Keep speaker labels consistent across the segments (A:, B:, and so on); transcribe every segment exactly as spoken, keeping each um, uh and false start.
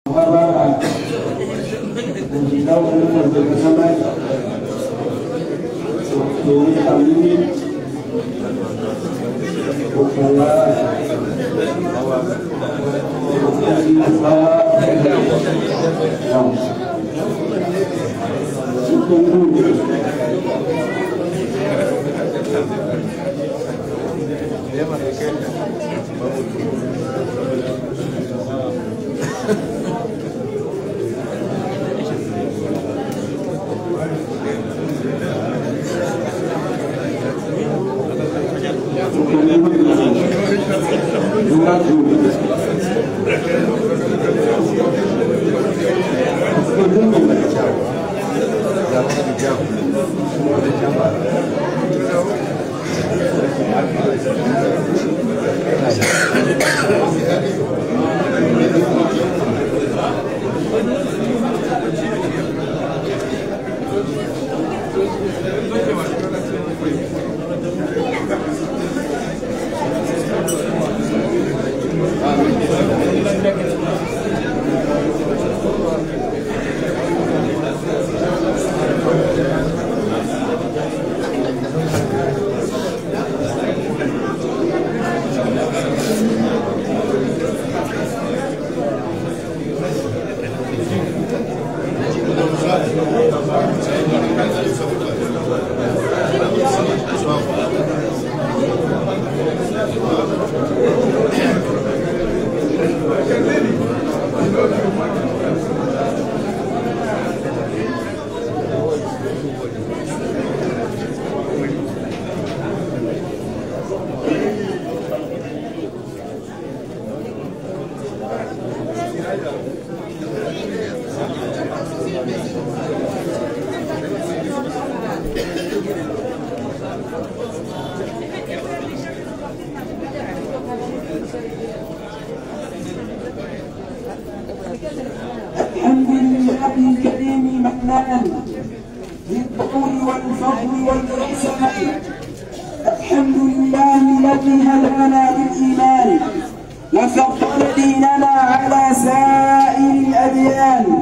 A: الحمد لله الكريم المنان بالطول والفضل والإحسان. الحمد لله الذي هدانا بالإيمان وفضل ديننا على سائر الأديان،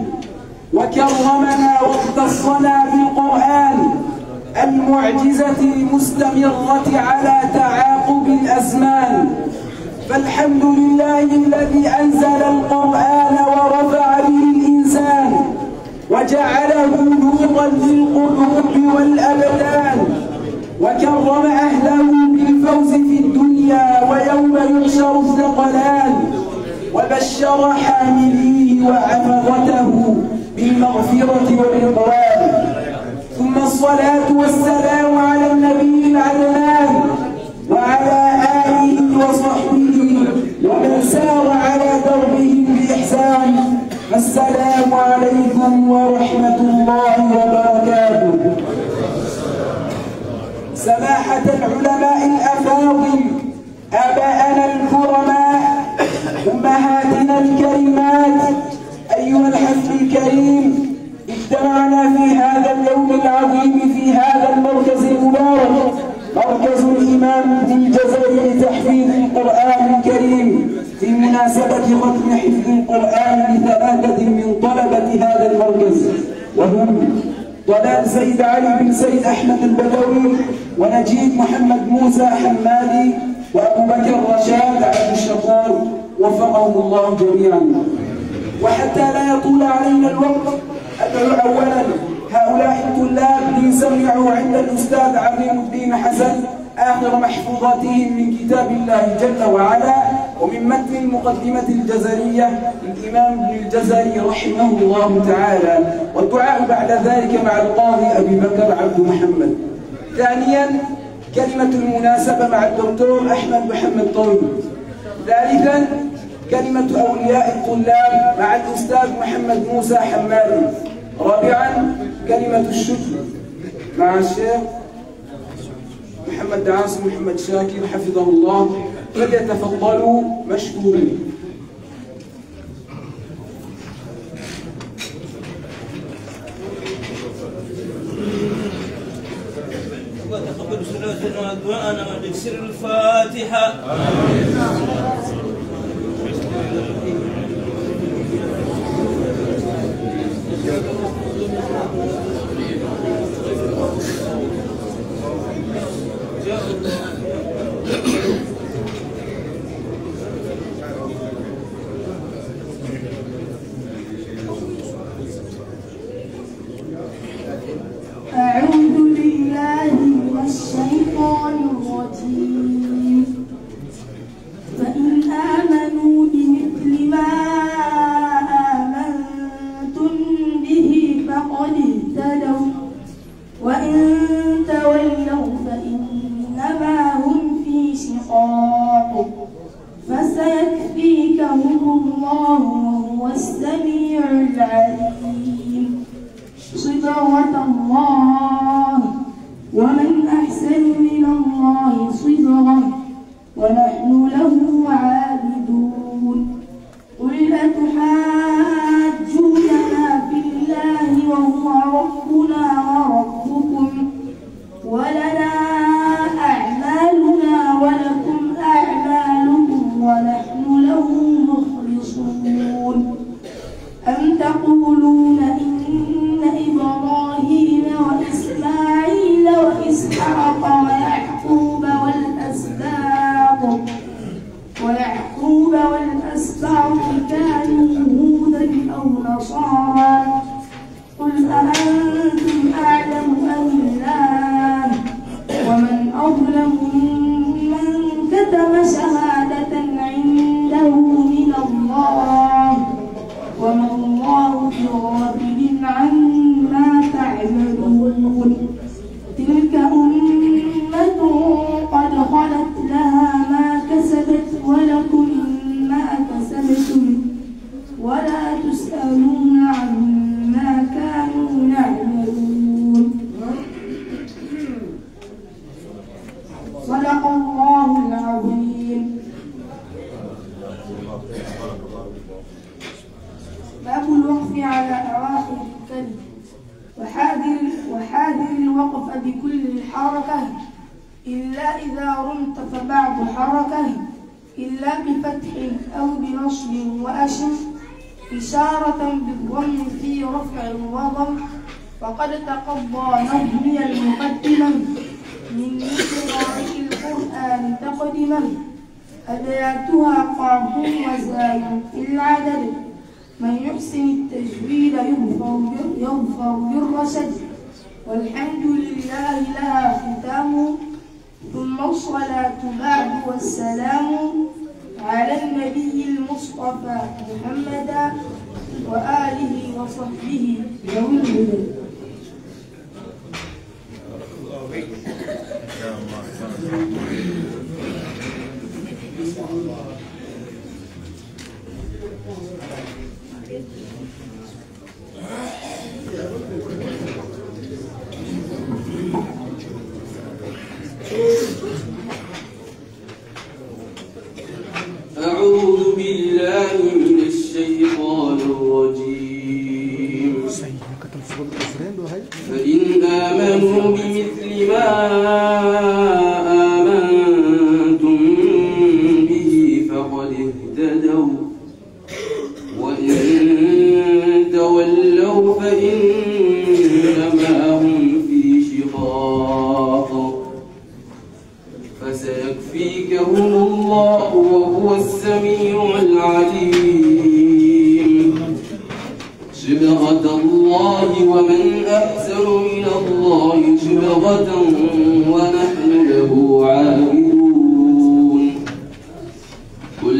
A: وكرمنا واختصنا بالقرآن المعجزة المستمرة على تعاقب الأزمان. فالحمد لله الذي أنزل القرآن ورفع به الإنسان وجعله نورا للقلوب والأبدان، وكرم أهله بالفوز في الدنيا ويوم يحشر الثقلان، وبشر حامليه وحفظته بالمغفرة والرضوان. ثم الصلاة والسلام على النبي العدنان وعلى آله وصحبه ومن سار على دربهم بإحسان. السلام عليكم ورحمة الله وبركاته. سماحة العلماء الأفاضل، آباءنا الكرماء، أمهاتنا الكريمات، أيها الحفل الكريم، اجتمعنا في هذا اليوم العظيم في هذا المركز المبارك، مركز الإمام ابن الجزري لتحفيظ القرآن الكريم، في مناسبة ختم حفظ القرآن لثلاثة من طلبة هذا المركز، وهم طلال سيد علي بن سيد أحمد البدوي، ونجيب محمد موسى حمادي، وأبو بكر رشاد عبد الشكور، وفقهم الله جميعا. وحتى لا يطول علينا الوقت، أدعو أولا هؤلاء الطلاب ليسمعوا عند الأستاذ عظيم الدين حسن آخر محفوظاتهم من كتاب الله جل وعلا، ومن متن المقدمة الجزرية للإمام ابن الجزري رحمه الله تعالى، والدعاء بعد ذلك مع القاضي أبي بكر عبد محمد. ثانيا كلمة المناسبة مع الدكتور أحمد محمد طويل. ثالثا كلمة أولياء الطلاب مع الأستاذ محمد موسى حمادي. رابعا كلمة الشكر مع الشيخ محمد عاصم محمد شاكر حفظه الله، فليتفضلوا مشكورين.
B: وتقبل صلاتنا ودعاءنا وبسر الفاتحة.
C: العليم. صبغة الله ومن أحسن من الله صبغة ونحن له عابدون. قل أتحاجوننا في الله وهو ربنا وربكم ولنا أعمالنا ولكم أعمالكم ونحن له مخلصون. أم تقولون إن إبراهيم وإسماعيل وإسحاق ويعقوب والأسباط ويعقوب والأسباط كانوا هودا أو نصارى قل أأنتم أعلم أم الله ومن أظلم ممن كتم شهادة عنده من الله وما الله بغافل عما تعملون. تلك أمة قد خلت لها ما كسبت ولكم ما كسبتم ولا تسألون عما كانوا يعملون. صدق الله العظيم. باب الوقف على أواخر الكلم وحاذر وحاذر الوقف بكل الحركة إلا إذا رمت فبعض حركة إلا بفتح أو بنصب وأشم إشارة بالضم في رفع وضم. فقد تقضى نظمي المقدمة من مثل قارئ القرآن تقدما أبياتها قاف وزاي في العدد. من يحسن التجويد يظفر يظفر بالرشد والحمد لله لها ختام. ثم الصلاة بعد والسلام على النبي المصطفى محمدا وآله وصحبه ذوي الهدى.
D: أعوذ بالله من الشيطان الرجيم. فإن آمنوا بمثل ما آمنتم به فقد اهتدوا وإن تولوا فإنما هم في شقاق فسيكفيكهم الله وهو السميع العليم. صبغة الله ومن أحسن من الله صبغة ونحن له عابدون. قل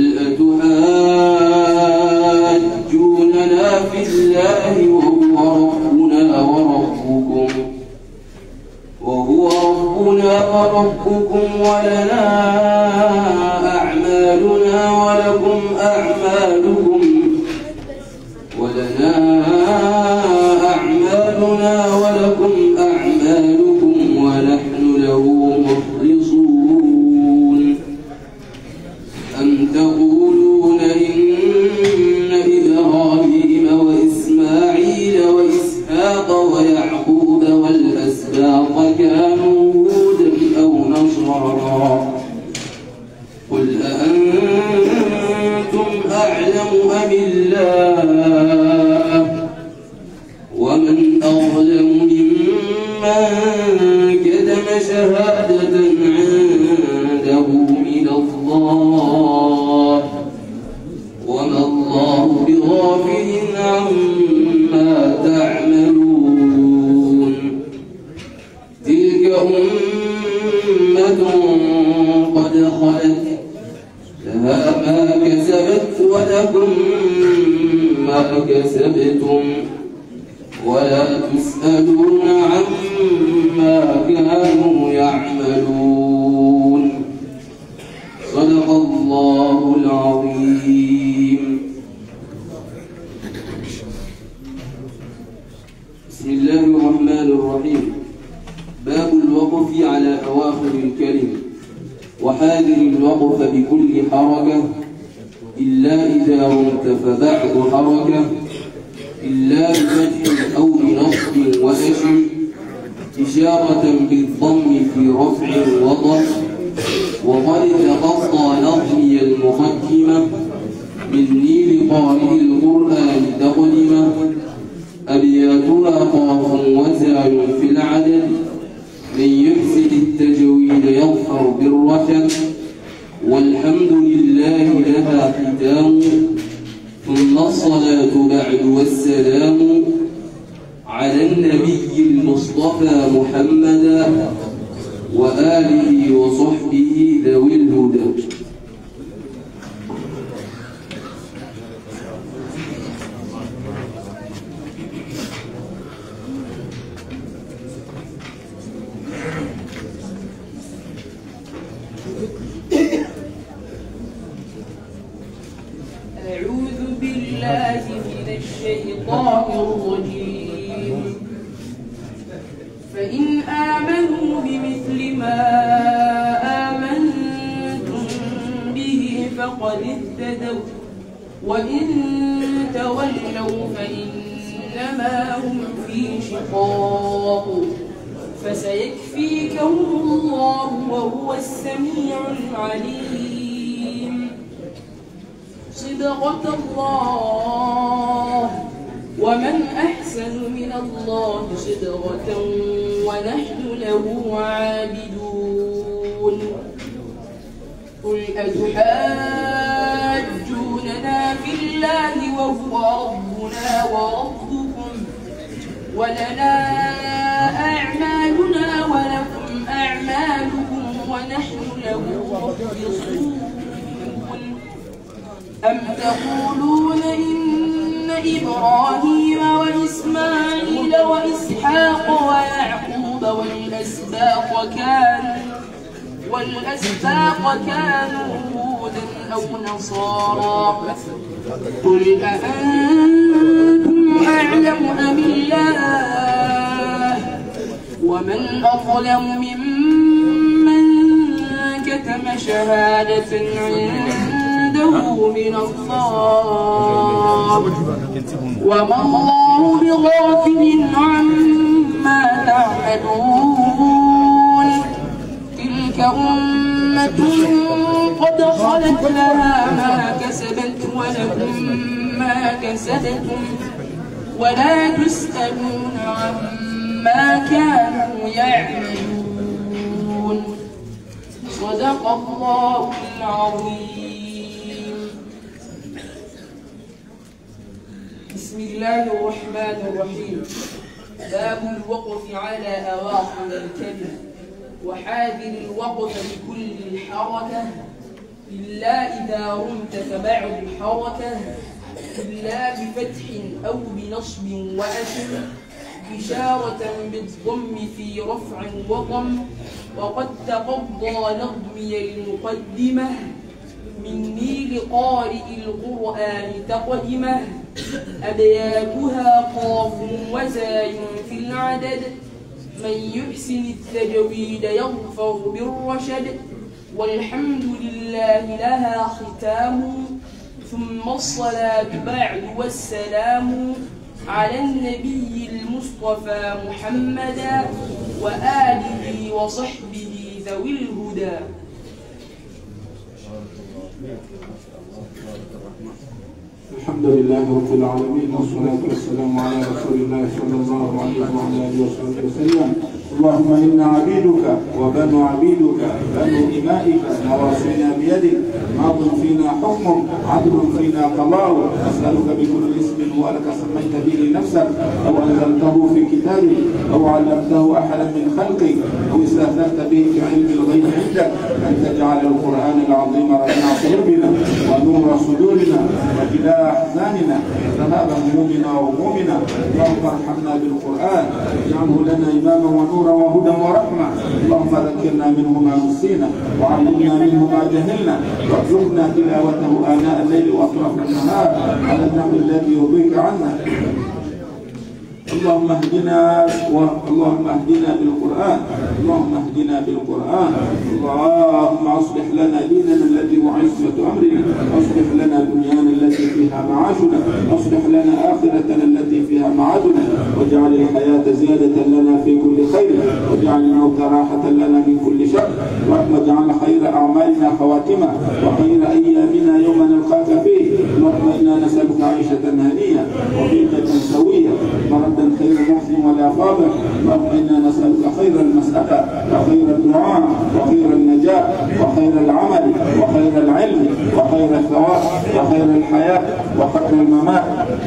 D: أتحاجوننا في الله وهو ربنا وربكم وهو ربنا وربكم ولنا أعمالنا ولكم أعمالكم ولنا أعمالنا ولكم أعمالكم ونحن له مخلصون. أم تقولون إن إبراهيم وإسماعيل وإسحاق ويعقوب والأسباط كانوا هودا أو نصارى قل أأنتم أعلم أم الله ومن أظلم ممن كتم شهادة عنده من الله وما الله بغافل عما تعملون. تلك أمة قد خلت لها ما كسبت ولكم ما كسبتم ولا تسألون عما كانوا يعملون. صدق الله العظيم. بسم الله الرحمن الرحيم. باب الوقف على أواخر الكلم. وحاذر الوقف بكل حركة إلا إذا رمت فبعد حركة إلا بفتح أو بنصب وأشر إشارة بالضم في رفع وضم. وقد تقضى نظمي المقدمة من نيل قارئ القرآن تقدمة أبياتها قاف وزاي في العدد من يحسن التجويد يظفر بالرشد والحمد لله لها ختام ثم الصلاة بعد والسلام على النبي المصطفى محمدا وآله وصحبه ذوي الهدى.
E: أعوذ بالله من الشيطان الرجيم. فإن آمنوا بمثل ما آمنتم به فقد اهتدوا وإن تولوا فإنما هم في شقاق فسيكفيكهم الله وهو السميع العليم. صدقة الله ومن أحسن من الله صدقة ونحن له عابدون. قل أتحاجوننا في الله وهو ربنا وربكم ولنا أعمالنا ولكم أعمالكم ونحن له مخلصون. أم تقولون إن إبراهيم وإسماعيل وإسحاق ويعقوب والأسباط كانوا والأسباط كانوا هودا أو نصارى قل أأنتم أعلم أم الله ومن أظلم ممن كتم شهادة عنده من الله وما الله بغافل عما تعملون. تلك أمة قد خلت لها ما كسبت ولكم ما كسبتم ولا تسألون عما كانوا يعملون. صدق الله العظيم. بسم الله الرحمن الرحيم. باب الوقف على أواخر الكلمة. وحاذر الوقف بكل الحركة إلا إذا رمت فبعد الحركة إلا بفتح أو بنصب وأشر إشارة بالضم في رفع وضم. وقد تقضى نظمي المقدمة من نيل قارئ القرآن تقدمة أبياتها قاف وزاي في العدد من يحسن التجويد يظفر بالرشد والحمد لله لها ختام ثم الصلاة بعد والسلام على النبي المصطفى محمدا وآله وصحبه ذوي الهدى.
F: الحمد لله رب العالمين والصلاة والسلام على رسول الله صلى الله عليه وعلى آله وصحبه وسلم. اللهم إنا عبيدك وبنو عبيدك بنو إمائك نواصينا بيدك ماض فينا حكمك عدل فينا قضاؤك نسألك بكل اسم هو لك سميت به نفسك أو أنزلته في كتابك أو علمته أحدا من خلقك أو استأثرت به في علم الغيب عندك أن تجعل القرآن العظيم ربيع قلوبنا ونور صدورنا وجلاء أحزاننا ذهاب همومنا وغمومنا. اللهم ارحمنا بالقرآن اجعله لنا إماما ونورا وهدى ورحمة. اللهم ذكرنا منه ما نسينا وعلمنا منه ما جهلنا وارزقنا تلاوته آناء الليل وأطراف النهار على النحو الذي يرضيك عنا. اللهم اهدنا اللهم اهدنا بالقرآن اللهم اهدنا بالقرآن اللهم اصلح لنا ديننا الذي هو عصمة أمرنا اصلح لنا دنيانا التي فيها معاشنا اصلح لنا آخرتنا التي فيها معادنا واجعل الحياة زيادة لنا في كل خير واجعل الموت راحة لنا من كل شر اللهم اجعل خير أعمالنا خواتمة وخير أيامنا يوم نلقاك فيه اللهم إنا نسألك عيشة هنية وميتة سوية مردا خير محسن ولا فاضل اللهم إنا نسألك خير المسألة وخير الدعاء وخير النجاة وخير العمل وخير العلم وخير الثواب وخير الحياة وخير الممات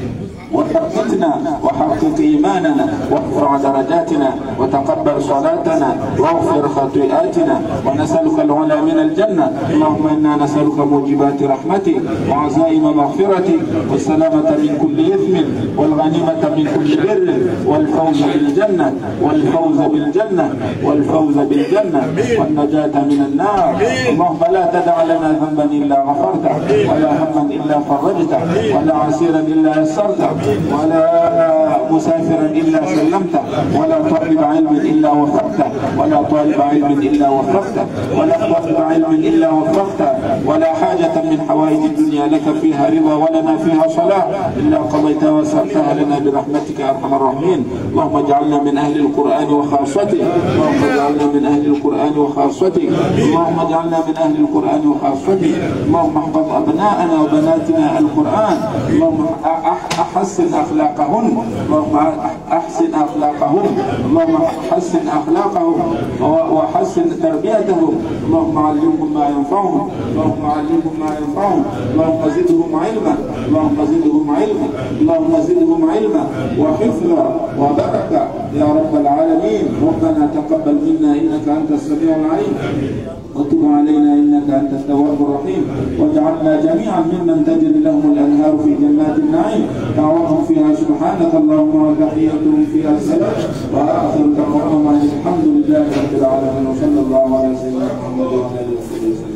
F: وثبتنا وحقق إيماننا وارفع درجاتنا وتقبل صلاتنا واغفر خطيئاتنا ونسألك العلا من الجنة اللهم إنا نسألك موجبات رحمتك وعزائم مغفرتك والسلامة من كل إثم والغنيمة من كل بر والفوز بالجنة والفوز بالجنة والفوز بالجنة والنجاة من النار اللهم لا تدع لنا ذنبا إلا غفرته ولا هما إلا فرجته ولا عسيرا إلا يسرته ولا مسافرا إلا سلمته ولا طالب علم إلا وفقته ولا طالب علم إلا وفقته ولا طالب علم إلا وفقته ولا حاجة من حوائج الدنيا لك فيها رضا ولنا فيها صلاح إلا قضيتها وسرتها لنا برحمتك يا أرحم الراحمين اللهم اجعلنا من أهل القرآن وخاصته اللهم اجعلنا من أهل القرآن وخاصته اللهم اجعلنا من أهل القرآن وخاصته اللهم احفظ أبناءنا وبناتنا القرآن اللهم أحسن أخلاقهن اللهم أحسن أخلاقهم اللهم حسن أخلاقهم وحسن تربيتهم اللهم علمهم ما ينفعهم اللهم علمهم ما ينفعهم اللهم زدهم علما اللهم زدهم علما اللهم زدهم علما وحفظا وبركة يا رب العالمين ربنا تقبل منا إنك أنت السميع العليم وتب علينا إنك أنت التواب الرحيم واجعلنا جميعا ممن تجري لهم الأنهار في جنات النعيم دعوتهم فيها سبحانك اللهم وتحيتهم فيها السلام وآخر دعواهم أن الحمد لله رب العالمين وصلى الله على سيدنا محمد وعلى آله وصحبه وسلم.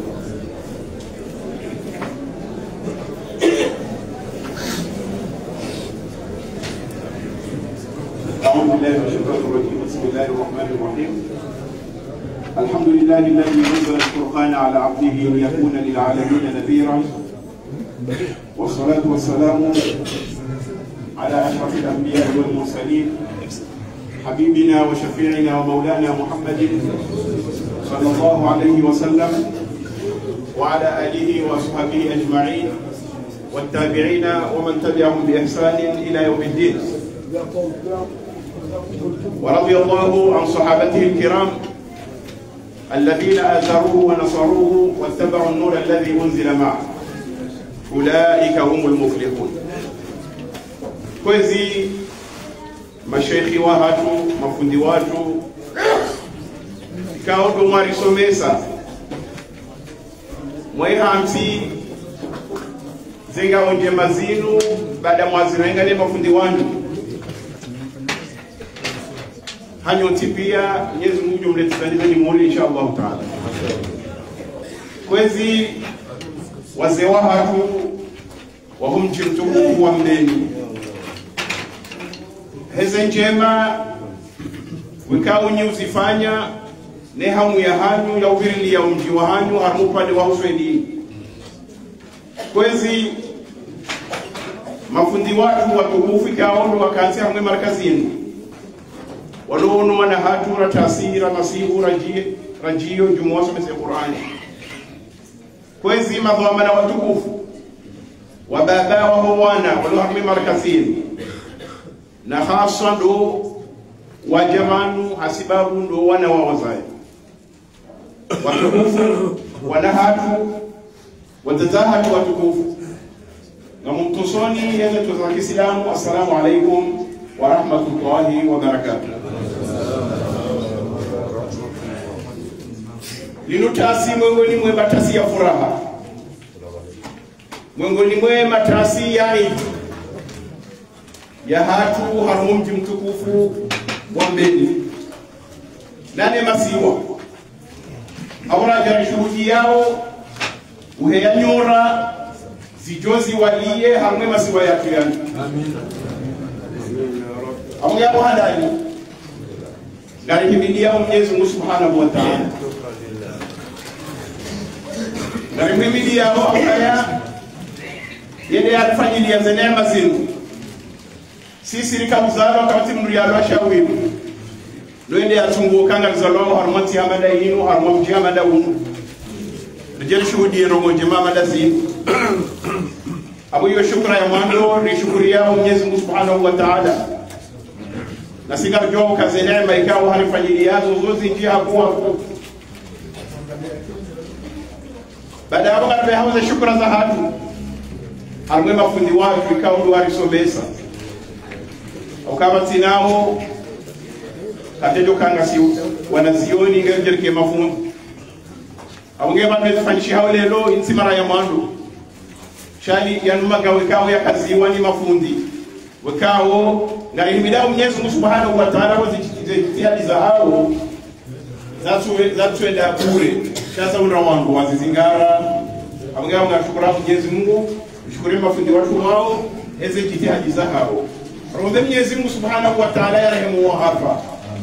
G: أعوذ بالله من الشيطان الرجيم بسم الله الرحمن الرحيم الحمد لله الذي نزل الفرقان على عبده ليكون للعالمين نذيرا والصلاة والسلام على أشرف الأنبياء والمرسلين حبيبنا وشفيعنا ومولانا محمد صلى الله عليه وسلم وعلى آله وأصحابه أجمعين والتابعين ومن تبعهم بإحسان إلى يوم الدين ورضي الله عن صحابته الكرام الذين آثروه ونصروه واتبعوا النور الذي أنزل معه أولئك هم المفلحون. Kwezi mashaikhi wa hatu mafundi watu kao dumari somesa mwe hamsi zenga onje mazinu baada mwazinu engale mafundi wanyu hanyo tipia Mwenyezi Mungu mletizanize ni mwoli inshallah taala. Kwezi wazee wa hatu wa humchi mtukufu wa mneni heze njema wikao nyuzifanya ne hamu ya hanyu ya ubirili ya umji wa hanyu harmupande wa uswedi. Kwezi mafundi watu watukufu ikaondo wakansi hamwe markazini wanono wana hatu ratasira nasibu rajie rajio jumuwa somese Qur'ani. Kwezi madhamana watukufu wababa wa wana walo hamwe markazini na hasa ndo wajamanu hasibabu ndo wana wa wazai watukufu wana hatu watazahatu watukufu na mumtusoni yeze tuzaki Kiislamu. Assalamu alaikum wa rahmatullahi wa barakatuh. Linutasi mwengoni mwe matasi ya furaha mwengoni mwe matasi ya idu ya hatu harumu mji mtukufu wa mbeni nane masiwa awara jari shuhudi yao uheya nyora zijozi waliye hamwe masiwa yatu yani Amungi hapo handani ngari himidia Mwenyezi Mungu Subhanahu wa Ta'ala. Ngari himidia hapo haya yende alifanyilia za neema zinu. Sisi likamzalo wakati mriyalo ashawimu. Loende atunguka ngalizalo harmati hamada yinu harmati hamada unu. Rejeli shuhudi rongo jema mada zinu. Abu hiyo shukra ya mwando ni shukuria Mwenyezi Mungu Subhanahu wa Ta'ala. Na singa jo kazi neema ikawa halifanyiliazo zote njia hakuwa. Baada hapo kana hauza shukra za hatu. Harmwe mafundi watu ikawa ndo alisomesa. Ukaba tinao katejo kanga si wanazioni ngejereke mafundi. Abunge bande fanyishi hao lelo insimara ya mwando. Shali yanuma wekao ya kazi wani mafundi wekao ngari himida Mwenyezi Mungu Subhanahu wa Ta'ala wazijitihadi za hao zatu zatu enda kure sasa una wangu wazizingara abangao ngashukuru Mwenyezi Mungu shukuru mafundi watu wao eze jitihadi za hao rombe Mwenyezi Mungu Subhanahu wa Ta'ala ya rehemu wa hapa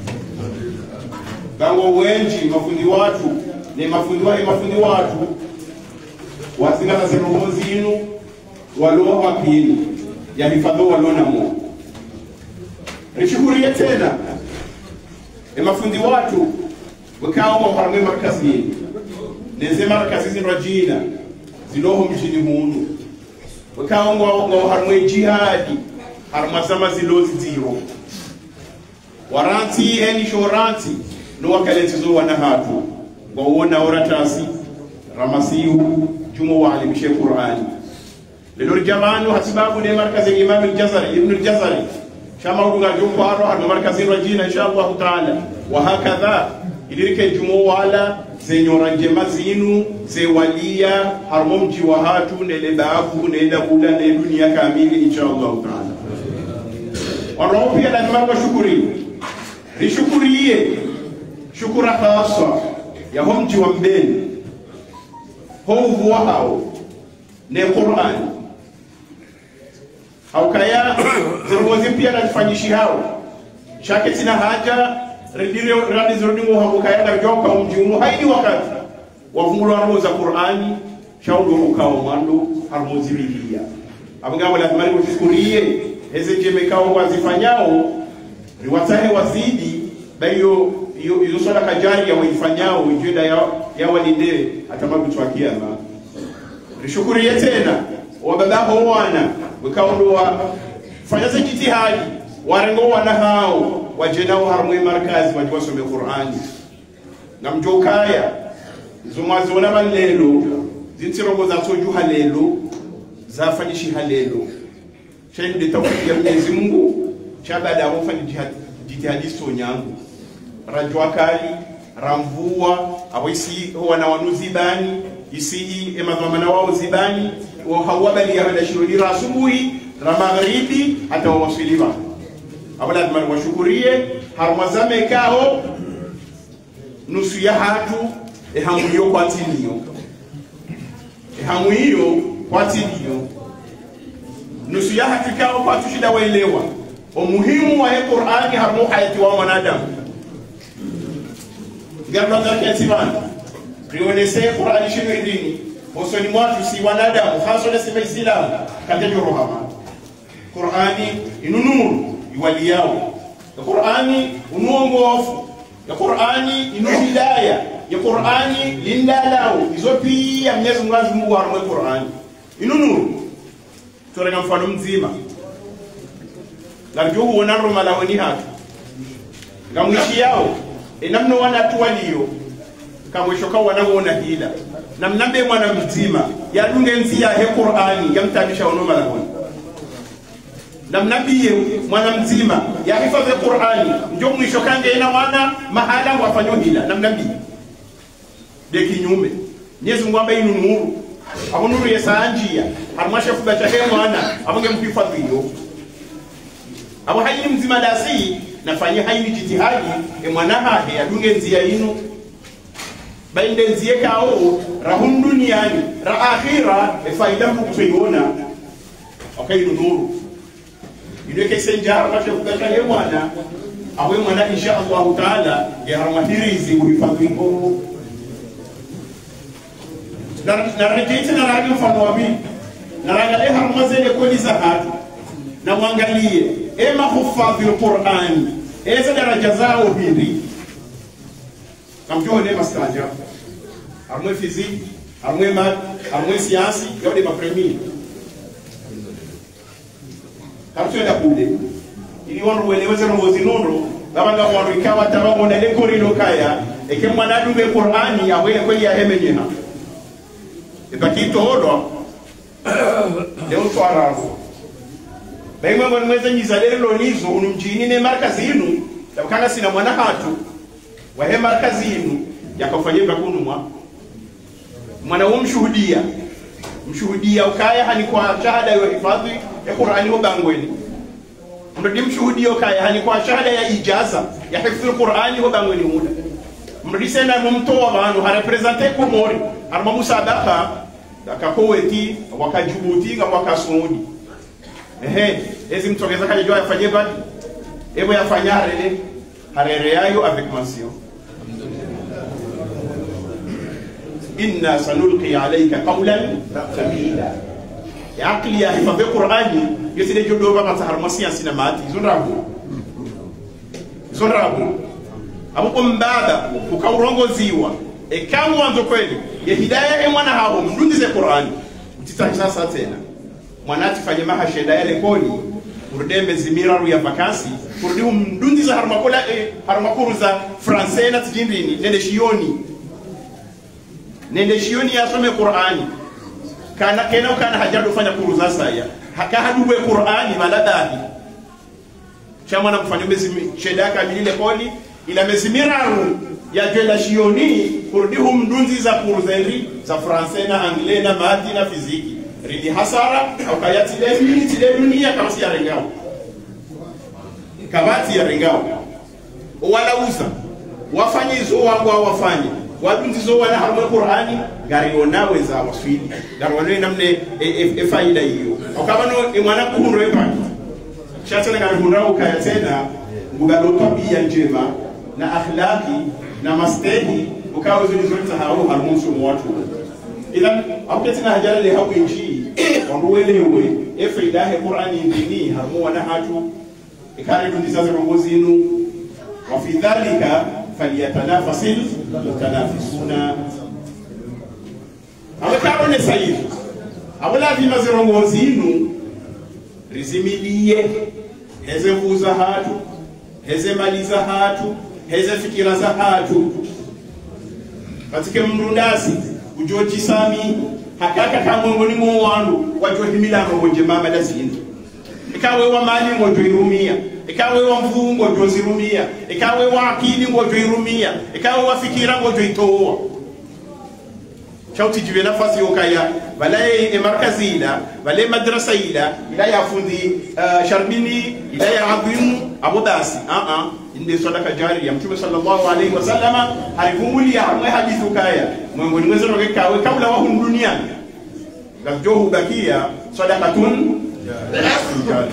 G: bango wengi mafundi watu ni mafundi wale mafundi watu wazingana zeroho zinu waloa wapini ya hifadho walona mo rishukurie tena e mafundi watu wakao wa harame markazini neze markazi zinu rajina ziloho mjini mundu wakao wa harame jihadi harmazama zilozi ziro waranti eni shoranti no wakaletizo wanahatu wawona oratasi ramasihu jumo waalimishe Qur'ani lelo jamanu hasibabu ne markazi Imam al-Jazari Ibn al-Jazari shama udunga jumbo aro hadu markazi rajina inshallah taala wa hakadha ilirike jumo wala zenyora njema zinu ze walia harmomji wa hatu ne lebabu ne dabula ne dunia kamili inshallah taala waro pia na mambo shukuri rishukurie shukura khasa ya homji wa mbeni hovu wao ne Qur'an au kaya zirwozi pia na tufanyishi hao shake tina haja redire radi zirudingo hapo kaya na joka umjiumu haidi wakati wafungulwa roho za Qur'ani shaudo ukao mwando harmozi bilia abanga wala mali kushikurie heze jeme kao wazifanyao riwatahe wazidi bayo iyo iyo swala kajari ya waifanyao njenda ya ya walinde atamabu twakiama rishukurie tena wababao wana wakaondoa fanya jitihadi warengo wana hao wajenao harmwe markazi wajwasome Qur'ani na mjokaya zumazona malelo zintirongo za toju halelo zafanyishi halelo shende tawfiq ya Mwenyezi Mungu chabada wafanya jihadi jitihadi sonyangu rajwa kali ramvua awisi wana wanuzi bani isi emadhamana wao zibani wa hawabali ya shirudi asubuhi na magharibi hata wasiliva abala man washukurie harmazame kao nusu ya hatu ehamuyo kwa tinio ehamuyo kwa tinio nusu ya hatu kao kwa tushida waelewa umuhimu wa Qur'ani harmu hayati wa wanadamu Gabla zake timan rionese Qur'ani shinu idini osoni mwatu si wanadamu hasa na sema Islam katejo rohama Qur'ani inunuru iwaliyao ya Qur'ani unuongofu ya Qur'ani inuhidaya ya Qur'ani lindalao izopi ya Mwenyezi Mungu harmu Qur'ani inunuru turenga mfano mzima ngarjo huona roma lawani hatu ngamwishi yao enamno wana tuwaliyo kamwisho kwa wanaona hila namnambe mwana mzima ya dungenzi ya he Qur'ani yamtanisha onoma lawani namnabiye mwana mzima ya hifadhi Qur'ani ndio mwisho kange ina wana mahala wafanyo hila namnabiye de kinyume Mwenyezi Mungu ambaye ni nuru abo nuru yesanjia harmasha fubacha he mwana abonge mhifadhi hiyo abo hayi mzima dasi nafanya hayi jitihadi e mwana hahe adunge nzia inu bainde nzie kao rahum duniani ra akhira e faida mkuiona okay nuru ile kese njara kwa kugaka ye mwana awe mwana insha Allah taala ya harmatirizi kuhifadhiwa na na rejea na rangi mfano wa mimi na rangalie harmazele kweli za hatu na muangalie ema hufadhi Qur'an eza daraja zao hivi kamjua ne mastaja harmwe physique harmwe math harmwe science yote mapremi hartuenda kule ili wanu weleweze ngozi nondo babanga wanu ikawa tabango na lekori lokaya eke mwanadu be Qur'ani awele kweli ya hemenyeha epakito odo leo twarafu baimwe ngo mweze nyizalele lonizo unumjini ne markazi inu tabakanga sina mwana hatu wa he markazi inu yakafanyika kunumwa mwana umshuhudia mshuhudia ukaya hani kwa shahada ya hifadhi ya Qur'ani hobangweni mrudi mshuhudia ukaya hani kwa shahada ya ijaza ya hifadhi Qur'ani hobangweni muda mrudi senda mumtoa banu ha representer ko mori arma musabaka akakoweti wakajubuti nga wakasudi ehe ezi mtogeza kaje jua yafanye badi ebo yafanya rele harere yayo avec mention inna sanulqi alayka qawlan thaqila ya akli ya hifadhi Qur'ani yeside jodo ba matahar masiya sinamati zonrabu zonrabu abu kumbada ukaurongoziwa ekamu wanzo kweli ya hidayah mwana hao mdundize Qur'ani mtitahi sasa tena mwanati fanye mahasheda yale koni urdembe zimiraru ya vakansi urdi mdundiza harmakola eh, harmakuru za français na tijindini nende shioni nende shioni asome Qur'ani kana kena kana hajadu fanya kuruza saya hakahadubwe Qur'ani maladahi chama na kufanya mezi sheda kamili koni ila mezimiraru ya jela shioni urdi mdunzi za kuruzenri za français na anglais na mathi na fiziki ridi hasara au kayati demi tile dunia kama si arengao kabati ya rengao wala uza wafanye hizo wangu wafanye wadunzizo wana harma Qur'ani gari onawe za waswidi gari wanawe namne e faida hiyo au kama no mwana kuhundo epa chacha na gari hunrao kaya tena ngugalo tabia njema na akhlaqi na mastehi ukawa zilizoita hao harmunsu mwatu idan abuketina hajala le hawo inji wanduwelewe efaida he Qur'ani ndini harmu wana hatu ikare tundisaze rongozinu wa fi dhalika falyatanafasil mutanafisuna abakarone sayifu abula vima zirongozinu rizimilie heze vuza hatu heze maliza hatu heze fikira za hatu katika mrundasi ujoji sami hakaka kamwe ni mu wandu wajohimila ngoje mama dazindu ikawe wa mali ngojo irumia ikawe wa mvungo ngojo zirumia ikawe wa akili ngojo irumia ikawe wa fikira ngojo itoa chauti jiwe nafasi yokaya balaye e markazi ila balaye madrasa ila ila ya fundi uh, sharbini ila ya adhimu abudasi a a inde sadaka jari ya mtume sallallahu alaihi wasallama alivumulia hamwe hadithu kaya mwongoni mwezo nokekawe kabla wa dunia gajohu bakia sadaqatun jari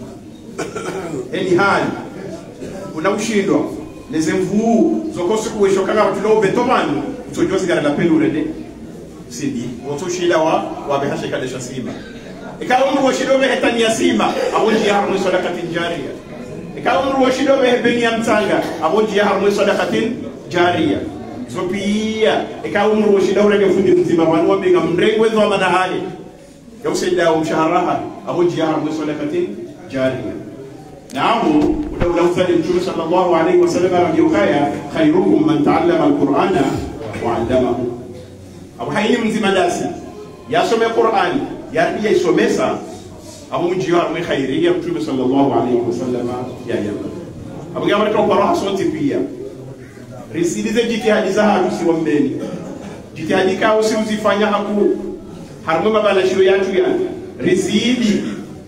G: eni hali una ushindwa leze mvu zokosi kuwesho kanga watulo betobanu utojozi gara la pelu rede sidi wotoshida wa wabehashe kadesha sima ikawa mru washido behetani ya sima awonji ya harmu sadaqatin jariya ikawa mru washido behebeni ya mtanga awonji ya harmu sadaqatin jariya zopia ikawa mru washido urege fundi mzima wanu wabenga mrengwe zwa manahali ya usida wa mshaharaha awonji ya harmu sadaqatin jariya naamu udawla usali mtume sallallahu alaihi wasallam rajukaya khairukum man ta'allama al-Qur'ana wa 'allamahu abu haini mzima dasi yasome Qur'ani yarbiya isomesa abu mjiwa mwe khairia mtume sallallahu alaihi wasallam ya yama abu gamara kwa roho sonti pia risilize jitihadi za hatu si wambeni jitihadi ka usi uzifanya haku harmu mabala shiro yatu ya risidi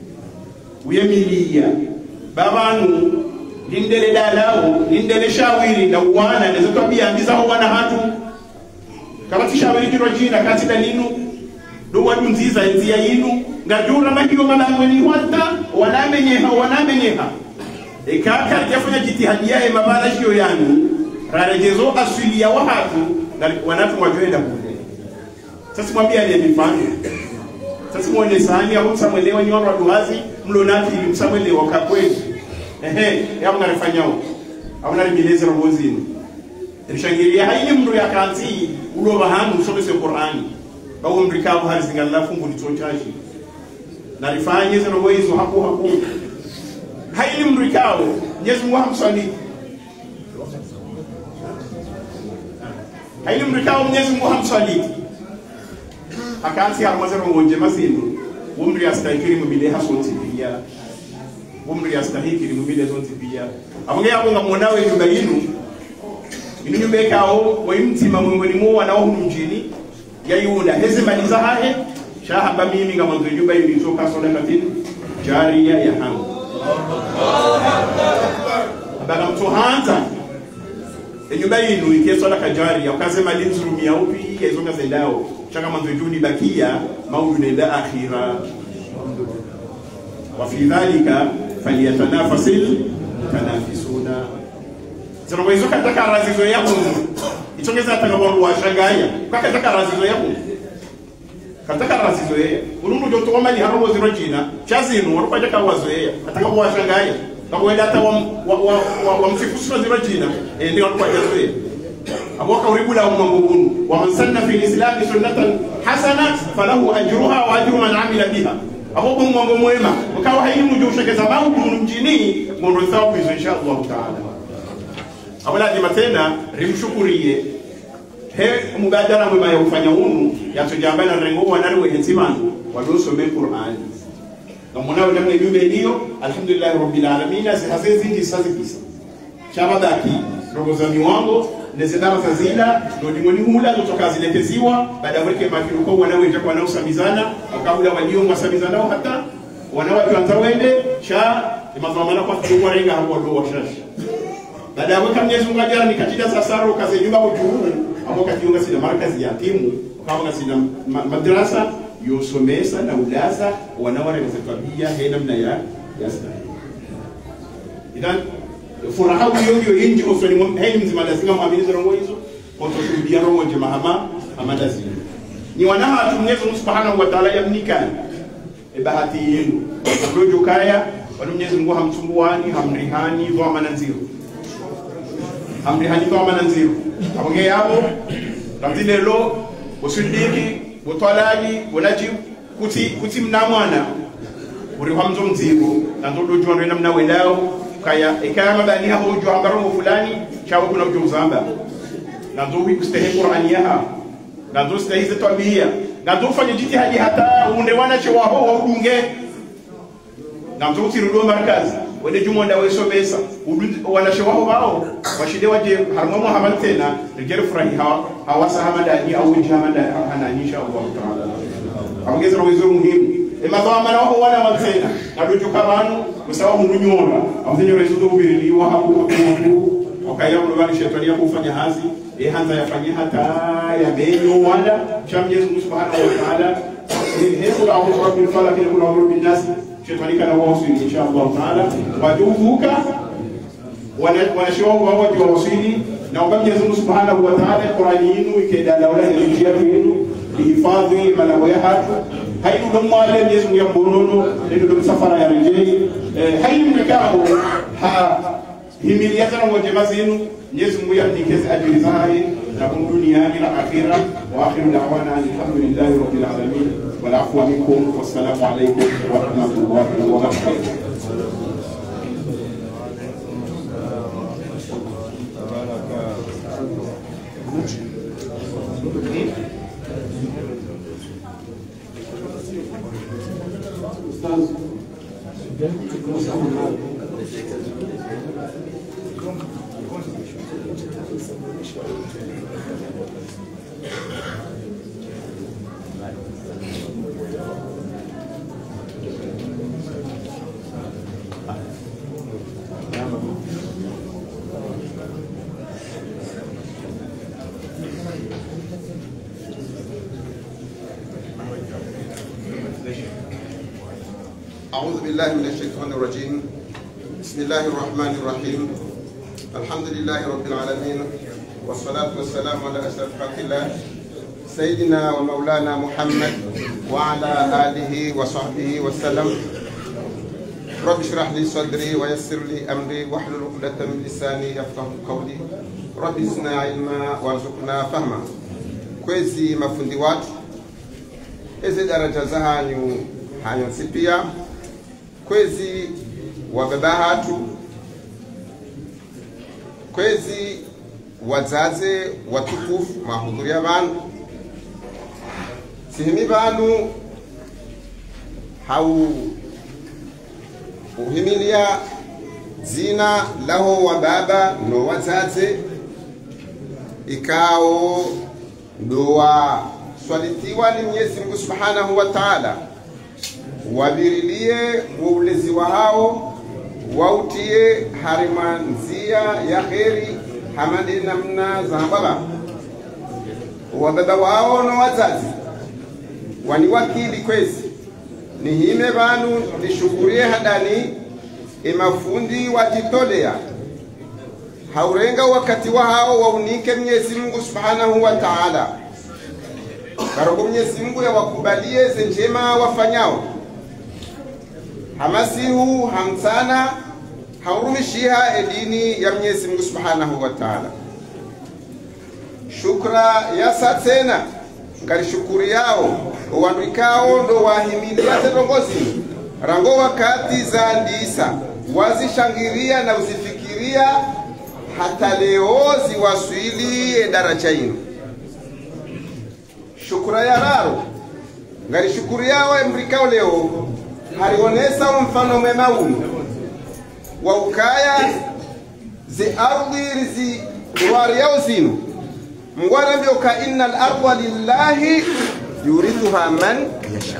G: uyemilia babanu lindele dalao lindele shawiri na uwana nezo tabia ndiza ho wana hatu kama tishawiri kiro jina kati dalinu do wadunziza nzia yinu ngajura mahiyo malangweni wata wanamenyeha wanamenyeha ikaka yafanya jitihadi yae mabala hiyo yani rarejezo asili ya watu wanatu wajoenda kule. Sasa mwambia ni mifano. Sasa muone sahani au msamwelewa nyoro wa duhazi mlonati ili msamwelewa kwa kweli. Ehe, yapo ngarifanyao. Au naribileze robozini. Rishangilia haini mndu ya kanzi ulo bahamu usomese Qur'ani. Au mrikao harizingalla fungu litonchashi. Narifanye zero wezo hapo hapo. Haini mrikao Yesu Mungu hamswali. Haini mrikao Yesu Mungu hamswali. Akansi harmazero ngonje masindu. Umri astahili mumile hasonti pia. Umri astahili mumile zonti pia. Abonge yabo ngamonawe nyumba yinu. Inu nyumba kao wa imtima mwingoni mwa wanao mjini. Yayunda heze maliza hahe. Shahaba mimi kama nyumba yinu izoka sadaqatin jariya ya hamu. Abaga mtuhanza. Nyumba yinu ikie sadaka jariya ukasema linzurumia upi yazoka zendao. Chaka manzujuni bakia maudu nenda akhira. Wa fi dhalika falyatanafasil tanafisuna. Zero wezo kataka razizo yako. Ichongeza atakaboru washangaya. Kwa kataka razizo yako. Kataka razizo yeye. Ulungu joto mali harobo zero jina. Chazinu warupaja kawazoea. Atakaboru washangaya. Kakwenda hata wa wa wa msifusu zero jina. Eh ndio warupaja zoea. Aboka uribula umangubunu wa man sanna fi al-islam sunnatan hasanat falahu ajruha wa ajru man amila biha. Aboka mwango mwema ukawa haini mjosha sababu kumjini ngondo thawabu hizo inshallah taala. Abala jema tena rimshukurie he mubadala mwema ya kufanya unu yatujambana rengo wanali wentimanu wadosome Qur'an. Na mwanao namna yube hiyo alhamdulillah rabbil alamin hazezi ndi sazikisa. Shabadaki rogo za miwango nezedama zazila nodimoni hula kutoka zileteziwa baada ya weke mafiruko wanawe kwa nao samizana wakabula walio mwasamizana hata wanawa tuantawende cha imazamana kwa kuwa renga hapo ndo washashi baada ya weka Mwenyezi Mungu ajara nikatida sasaro kaze nyumba ujuu hapo kajiunga sina markazi ya timu kama sina madrasa yosomesa na ulaza wanawa renga tabia hena mna ya yasta idan furaha hiyo inji osoni heni mzima lazima muamini zero hizo kutoshuhudia roho je mahama amadazi ni wanaha Mwenyezi Mungu Subhanahu wa Ta'ala yamnika e bahati yenu ndojo kaya wale Mwenyezi Mungu hamsumbuani hamrihani dwa mananziro hamrihani dwa mananziro abonge yabo lazile lo usindiki botwalaji bonaji kuti kuti mnamwana uri hamzo mzigo na ndodo jwando namna welao kaya ikaya mabani hapo ujua ambaro fulani chawo kuna ujuzamba na ndio kustahi Qur'ani yaha na ndio stahi za tabia na ndio fanya jitihadi hata uunde wana chewa ho udunge na ndio tirudo markazi wende jumonda weso besa wana chewa ho wao washide waje harmamo hamal tena rigere furahi hawa hawasa hamada au jamada hana insha Allah taala amgeza wezo muhimu emazama naho wana watena nadujuka banu musawa munyora amzenyo rezo dobiri wa hapo hapo okayamu bali shetani ya kufanya hazi e hanza yafanyia hata ya benyo wala cha Mwenyezi Mungu Subhanahu wa Ta'ala ni hebu au rabbil falaq ni kuna rabbil nas shetani kana wao insha Allah taala wajuvuka wana wanashiwa wao wa wasili na Mwenyezi Mungu Subhanahu wa Ta'ala Qur'ani yenu ikenda wala njia yenu lihifadhi malago ya hatu hayu ndo mwale Mwenyezi Mungu ya bonono ndio msafara ya rejei hayu mkao ha himiliyata na wajema zenu Mwenyezi Mungu yanikeze ajili zake na duniani na akhira wa akhiru da'wana alhamdulillahi rabbil alamin wal afwa minkum wassalamu alaykum wa rahmatullahi wa barakatuh.
H: أعوذ بالله من الشيطان الرجيم. بسم الله الرحمن الرحيم. الحمد لله رب العالمين، والصلاة والسلام على أشرف خلق الله سيدنا ومولانا محمد وعلى آله وصحبه وسلم. رب اشرح لي صدري ويسر لي أمري واحلل عقدة من لساني يفقهوا قولي. رب زدنا علما وارزقنا فهما. Kwezi mafundi watu ezi daraja za hanyu hanyu sipia kwezi wababa hatu kwezi wazaze watukufu mahudhuria banu sihimi banu hau uhimilia zina laho wababa no wazaze ikao ndoa swalitiwa ni Mwenyezi Mungu Subhanahu wa Ta'ala wabirilie ulezi wa hao wautie harimanzia ya kheri hamadi namna za baba wababa wao no wazazi wani wakili kwezi ni hime banu nishukurie hadani imafundi wajitolea haurenga wakati wa hao waunike Mwenyezi Mungu Subhanahu wa Ta'ala karoko Mwenyezi Mungu ya wakubalie zenjema wafanyao hamasihu hamsana haurumishiha edini ya Mwenyezi Mungu Subhanahu wa Ta'ala. Shukra ya satena ngari shukuri yao wanduikao ndo wahimilia zerongozi rango wakati za ndisa wazishangiria na uzifikiria hata leo ziwaswili daraja ino. Shukura ya raro ngari shukuri yao emrikao leo harionesa mfano mwema uno wa ukaya zi ardhi rizi duwari yao zinu mngwana mbioka inna al-ardha lillahi yurithuha man yasha.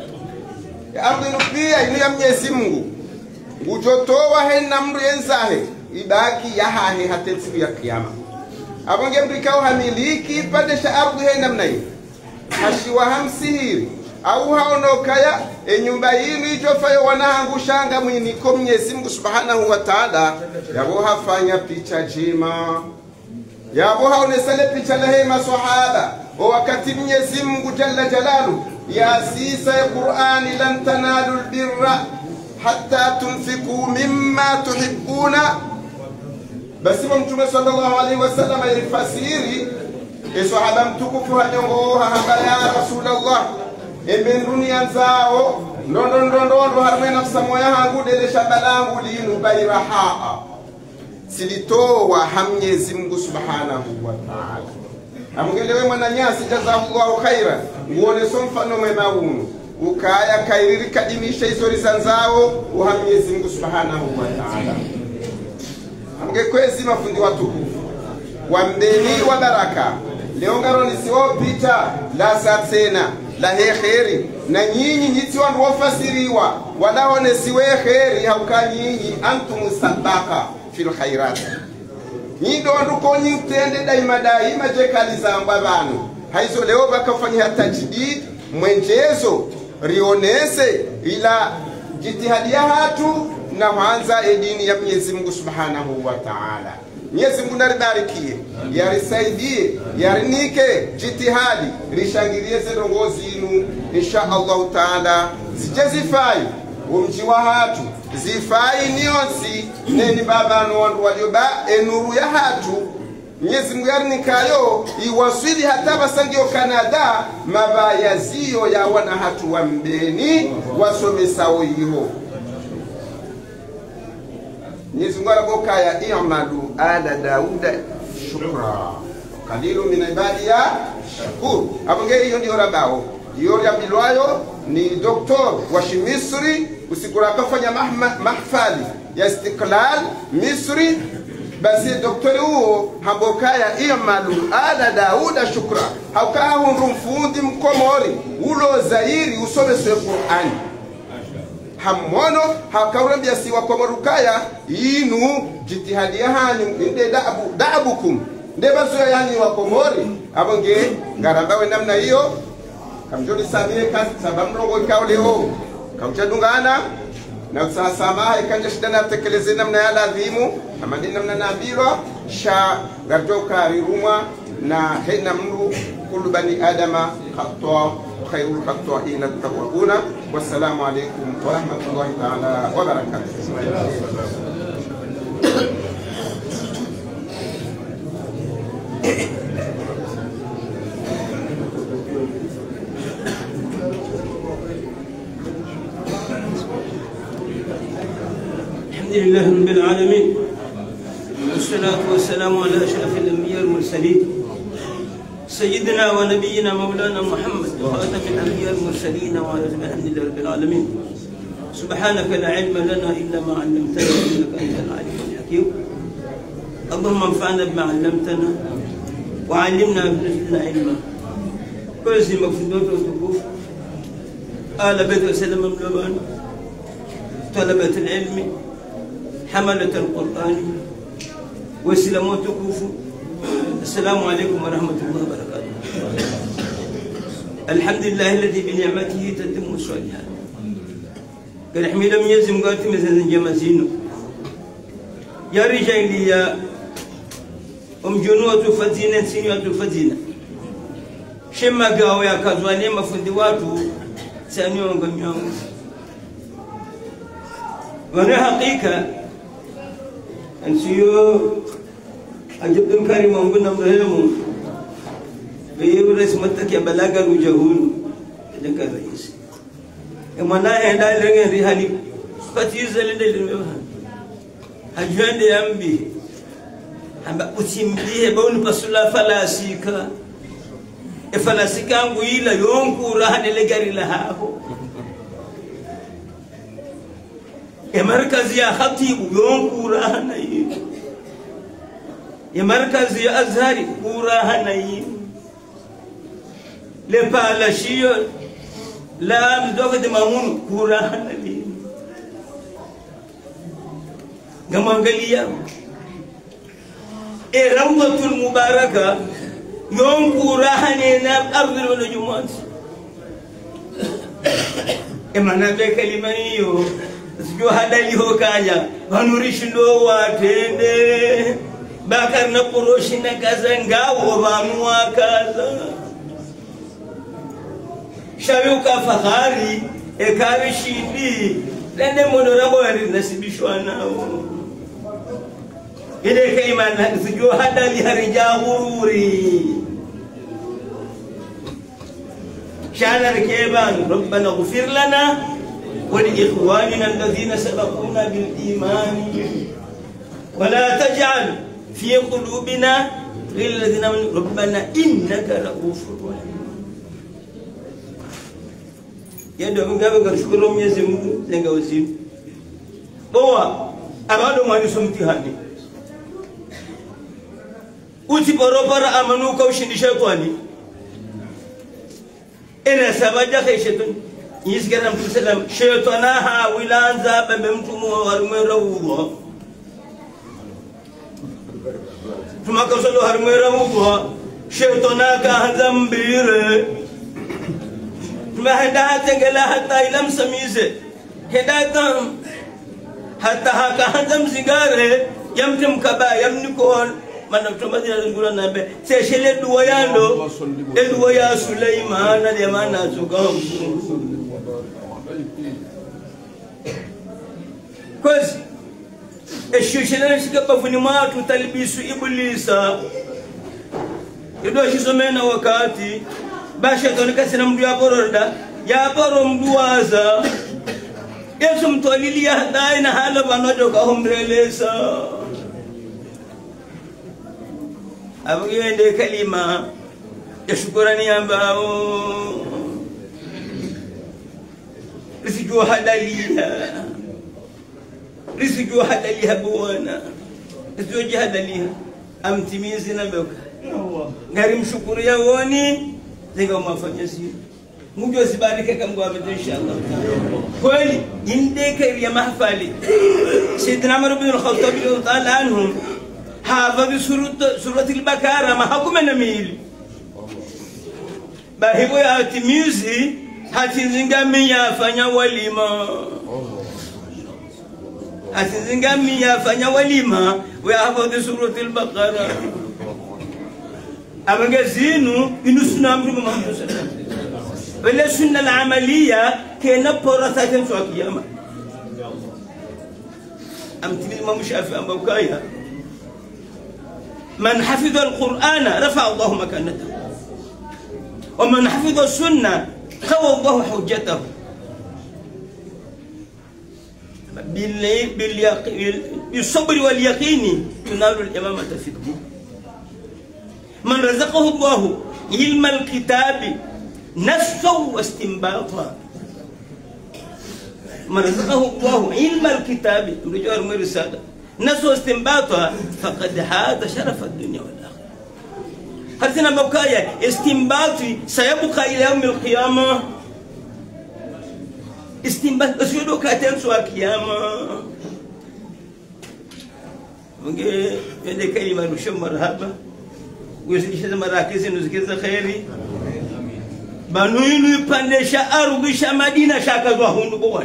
H: Ya ardhi nupia inu ya Mwenyezi Mungu ngujotowa hena mru yenzahe ibaki yahahe hata siku ya kiyama. Abonge mrikao hamiliki padesha ardhi hena mnai hashiwa hamsihiri au haonokaya enyumba yinu ijofayo wanahangushanga mwiniko Mwenyezi Mungu Subhanahu wa Ta'ala yabo hafanya picha jima yabo haonesale picha lahe maswahaba o wakati Mwenyezi Mungu Jalla Jalalu ya sisa ya Qur'ani lan tanalu albirra hatta tunfiku mimma tuhibbuna basi Mtume sallallahu alaihi wasallam alifasiri eswahaba mtukufu hanyongo hamba ya Rasulullah emben dunia zao ndondo ndondo ndo harme nafsa moya hangu dele shabalangu linu bayraha silitowa Mwenyezi Mungu Subhanahu wa Ta'ala. Amngelewe mwananyasi jazakallahu khaira nguone so mfano mwema uno ukaya kairiri kadimisha isori zanzao wa Mwenyezi Mungu Subhanahu wa Ta'ala. Amge kwezi mafundi watukufu wambeni wa baraka leo ngaro nisiwo picha la satsena la kheri na nyinyi nyiti wandu wafasiriwa walaone siwe kheri hauka nyinyi antum sabaka fil khairat nyindo wandu ko nyintende daima daima jekali zamba banu haizo leo bakafanya tajdid mwenjezo rionese ila jitihadi ya hatu na hanza edini ya Mwenyezi Mungu Subhanahu wa Ta'ala. Mwenyezi Mungu naribarikie yarisaidie yarinike jitihadi rishangilie zerongozi inu insha Allah Ta'ala zijazifai umji wa hatu zifai nionsi neni baba no wandu walioba enuru ya hatu Mwenyezi Mungu yarinikayo iwasili hata basangio Canada mabaya zio ya wana hatu wa mbeni wasomesao iho. Mwenyezi Mungu anaboka ya i'malu ala Dauda shukra kalilu min ibadiya shakur. Abongeri hiyo ndio rabao hiyo ya bilwayo ni doktor wa Misri usikura kafanya mahfali ya Istiklal Misri basi doktori huo hamboka ya i'malu ala Dauda shukra haukaa hundu mfundi mkomori ulo zairi usome Qur'ani hamono hakaurambia siwa kwa marukaya inu jitihadi ya hanyu inde daabu daabukum ndebazo yani wa komori abonge ngarambawe namna hiyo kamjoni samie kasi sabamrongo ikao leo kamchadungana na usasamaha ikanja shida na tekeleze namna ya ladhimu ama ni namna naambiwa sha garjoka rirumwa na hena mru kullu bani adama khata khairul khata'ina taquna. Wassalamu alaykum wa rahmatullahi ta'ala wa barakatuh.
B: الحمد لله رب العالمين والصلاة والسلام على أشرف الأنبياء والمرسلين سيدنا ونبينا مولانا محمد خاتم الأنبياء والمرسلين وعلى الحمد لله رب العالمين. سبحانك لا علم لنا إلا ما علمتنا إنك أنت العليم الحكيم. اللهم انفعنا بما علمتنا وعلمنا بما علما. كل شيء مفروض وتكوف آل بيت وسلم من طلبة العلم حملة القرآن وسلام وتكوف. السلام عليكم ورحمة الله وبركاته. الحمد لله الذي بنعمته تتم الصالحات. قال حميد من يزم قالت مثلا جمازينو يا رجالي يا أم جنوة فزينة سنوة فزينة شما قاوة يا كازواني ما فندواتو سانيون قميون وانا حقيقة أنسيو أجبتم كريم ومبنى مرهمون بيبو رسمتك يا بلاغا وجهون لك الرئيس يمانا هندا لغن ريحاني فتيزة لدلمها هجوان دي أمبي hamba utimbihe bauni pasula falasika e falasika nguila yonku rahane gari la hapo e markazi ya khatibu yonku rahana yi e markazi ya azhari kurahana yi le palashiyo la mdogo de mamun kurahana yi ngamangalia e rawdatul mubaraka yonku rahane na ardul wal jumat e manabe kalimani yo sio hadali ho kanya wanurishi-ndo watende bakar na poroshi na kaza ngawo banwa kaza shayuka fahari e karishidi dende monorabo nasibishwa nao ile kalima sio hadali harija ghururi shana rikeban rabbana ighfir lana ولإخواننا الذين سبقونا بالإيمان ولا تجعل في قلوبنا غير الذين آمنوا ربنا إنك رؤوف رحيم. يدعو من قبل شكرهم يزمون زنجوزين. هو أرادوا ما يسمتهاني. uti barabara amanu kaushin shaytani ina sabaja kai shaytan yisgaram sallam shaytana ha wilanza bamtummu harmera wuwa tuma kausalo harmera wuwa shaytana ka hanzambire tuma hada hatengela hatta ilam samize hidatan hatta haka hanzam zingare yamtim kaba yamnikon mana tumadina ngura nabe seshele duwa yando eduwa ya Sulaiman na jamana zugam kwezi eshushele shikapa funi matu talbisu iblisa ido shizomena wakati basha tonika sina mdu ya boroda ya boro mduwaza yesu mtolili ya dai na hala banojo ka humrelesa abuyende kalima ya shukrani ambao risiju hadaliha risiju hadaliha bwana risiju hadaliha amtimizi na mboka ngari mshukuru ya woni zinga mafanyasi mujo sibarike kama kwa inshallah kweli inde kari ya mahfali sayyidina Umar ibn al-Khattab radhiyallahu anhu hafadhi surati al-Bakara mahakuma na mili bahibu ya timizi hati zinga miya fanya walima asizingamia fanya walima wa hafadhi suratul baqara amangazinu inusuna amri Muhammad sallallahu alaihi wasallam wala sunna al-amaliya kana poratatin su kiyama amtimi Imam Shafi ambokaya man hafidha al-Qur'ana rafa'a Allahu makanatahu wa man hafidha as-sunnah qawa Allahu hujjatahu بالصبر واليقين تنال الإمامة في الدين من رزقه الله علم الكتاب نصا واستنباطا من رزقه الله علم الكتاب رجال مرسالة نصا واستنباطا فقد هذا شرف الدنيا والآخرة هرتنا بقايا استنباطي سيبقى إلى يوم القيامة استنباط أسودو كاتن سوا كياما مجھے میرے کلمہ رشم مرحبا ويسكيش مراكز نزكيز خيري بانوينو يباندشا أرغشا مدينة شاكا زواهون بوان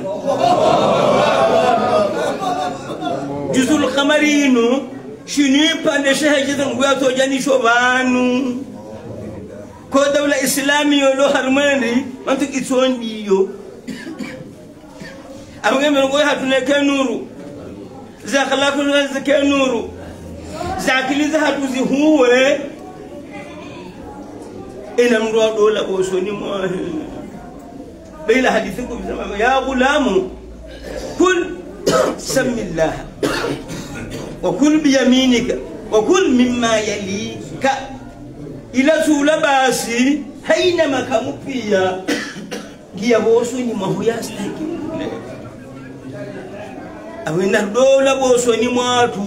B: جزء القمرينو شنو يباندشا هجزن وياتو جاني شوبانو كو دولة إسلامية لو هرماني مانتو كيتسون ديو أبغى من قوي هاتنا كنورو زخلاكنا زكنورو زاكلي زهاتو زهو إن أمرو دولا بوسوني ما بين حديثكم يا غلام كل سم الله وكل بيمينك وكل مما يليك إلى سولا باسي حينما كمبيا كي بوسوني ما هو يستحق awina dola bosoni mwatu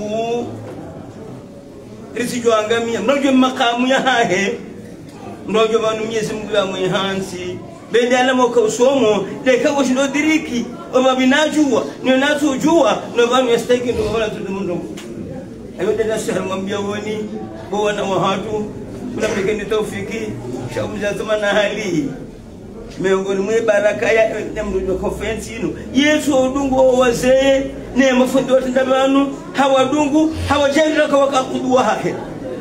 B: risijo angamia mnojo makamu ya hahe mnojo banu Mwenyezi Mungu ya mwehansi bende alamo ka usomo de ka woshindo diriki oba binajua ni nazo jua no banu yastaki ndo wala tudumundo ayo dada shahar mwambia woni bona wahatu kuna mekeni tawfiki shaumza zamana hali miongoni mwa baraka ya namrujo conference ino Yesu odungu wazee ne mafundi wote ndabanu hawadungu hawajendera kwa wakakudwa hake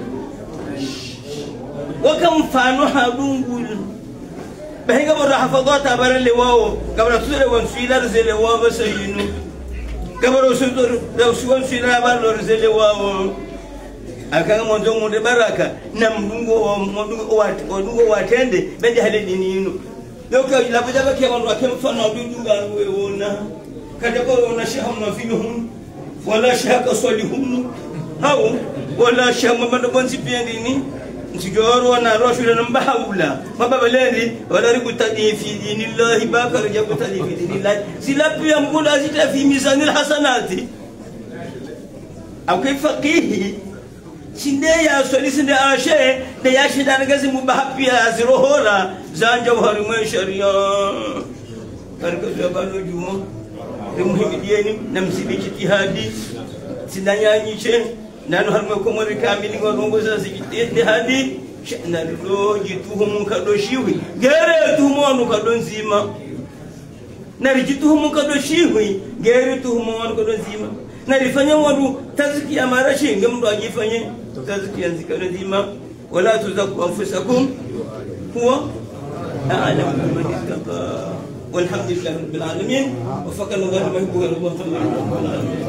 B: wakamfano hadungu bahinga bora hafadhata barale wao kabla tusere wansila zile wao basayinu kabla usudoro da usiwansila barale zile wao akanga mwanzo munde baraka na mdungu wa mdungu wa watende bende hale dinino yoka ilabuja bake wandu akemfano odunga weona kadako ona shahamu nafinuhum wala shaka salihum hao wala shama madobonzi piendini nsijoro na rashula nambahula mababalendi wala ributadi fi dinillahi bakar jabutadi fi dinillahi silapi ya mkunda azita fi mizanil hasanati au kaifaqihi sinde ya swali sinde ashe de ya shida ngazi mubahapia azirohora zanja uharimwe sharia karika balo juma muhimidiyeni namsibi jitihadi sinanyanyiche nanu harimo ko muri kamili ngorongoza jitihadi shana lo jituhumu kadoshiwi gere tuhumonu kadonzima nari jituhumu kadoshiwi gere tuhumonu kadonzima nalifanya wadu tazkiya marashi ngamdo ajifanye tazkiya zikadonzima wala tuzaku anfusakum huwa a'lamu biman ittaqa والحمد لله رب العالمين وفقنا الله ما يحب ويرضى رب العالمين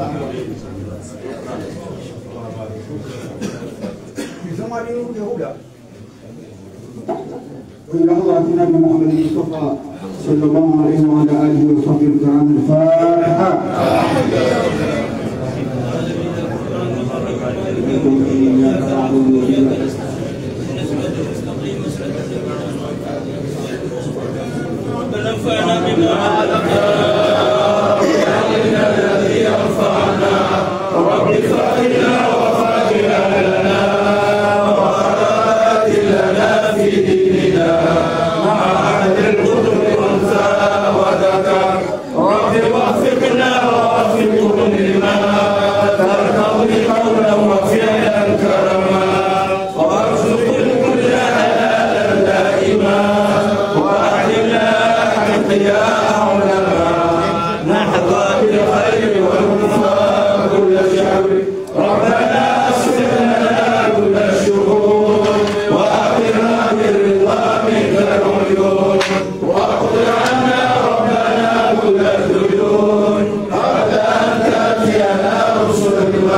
F: وإلى حضرتنا محمد المصطفى صلى الله عليه وعلى آله وصحبه الكرام الفاتحة
B: ونفعنا بما علمنا الذي ينفعنا رب فاعلنا وفاعلنا لنا وقرات لنا في ديننا مع أهل الكتب أنثى وذكر رب وفقنا ووفقهم لما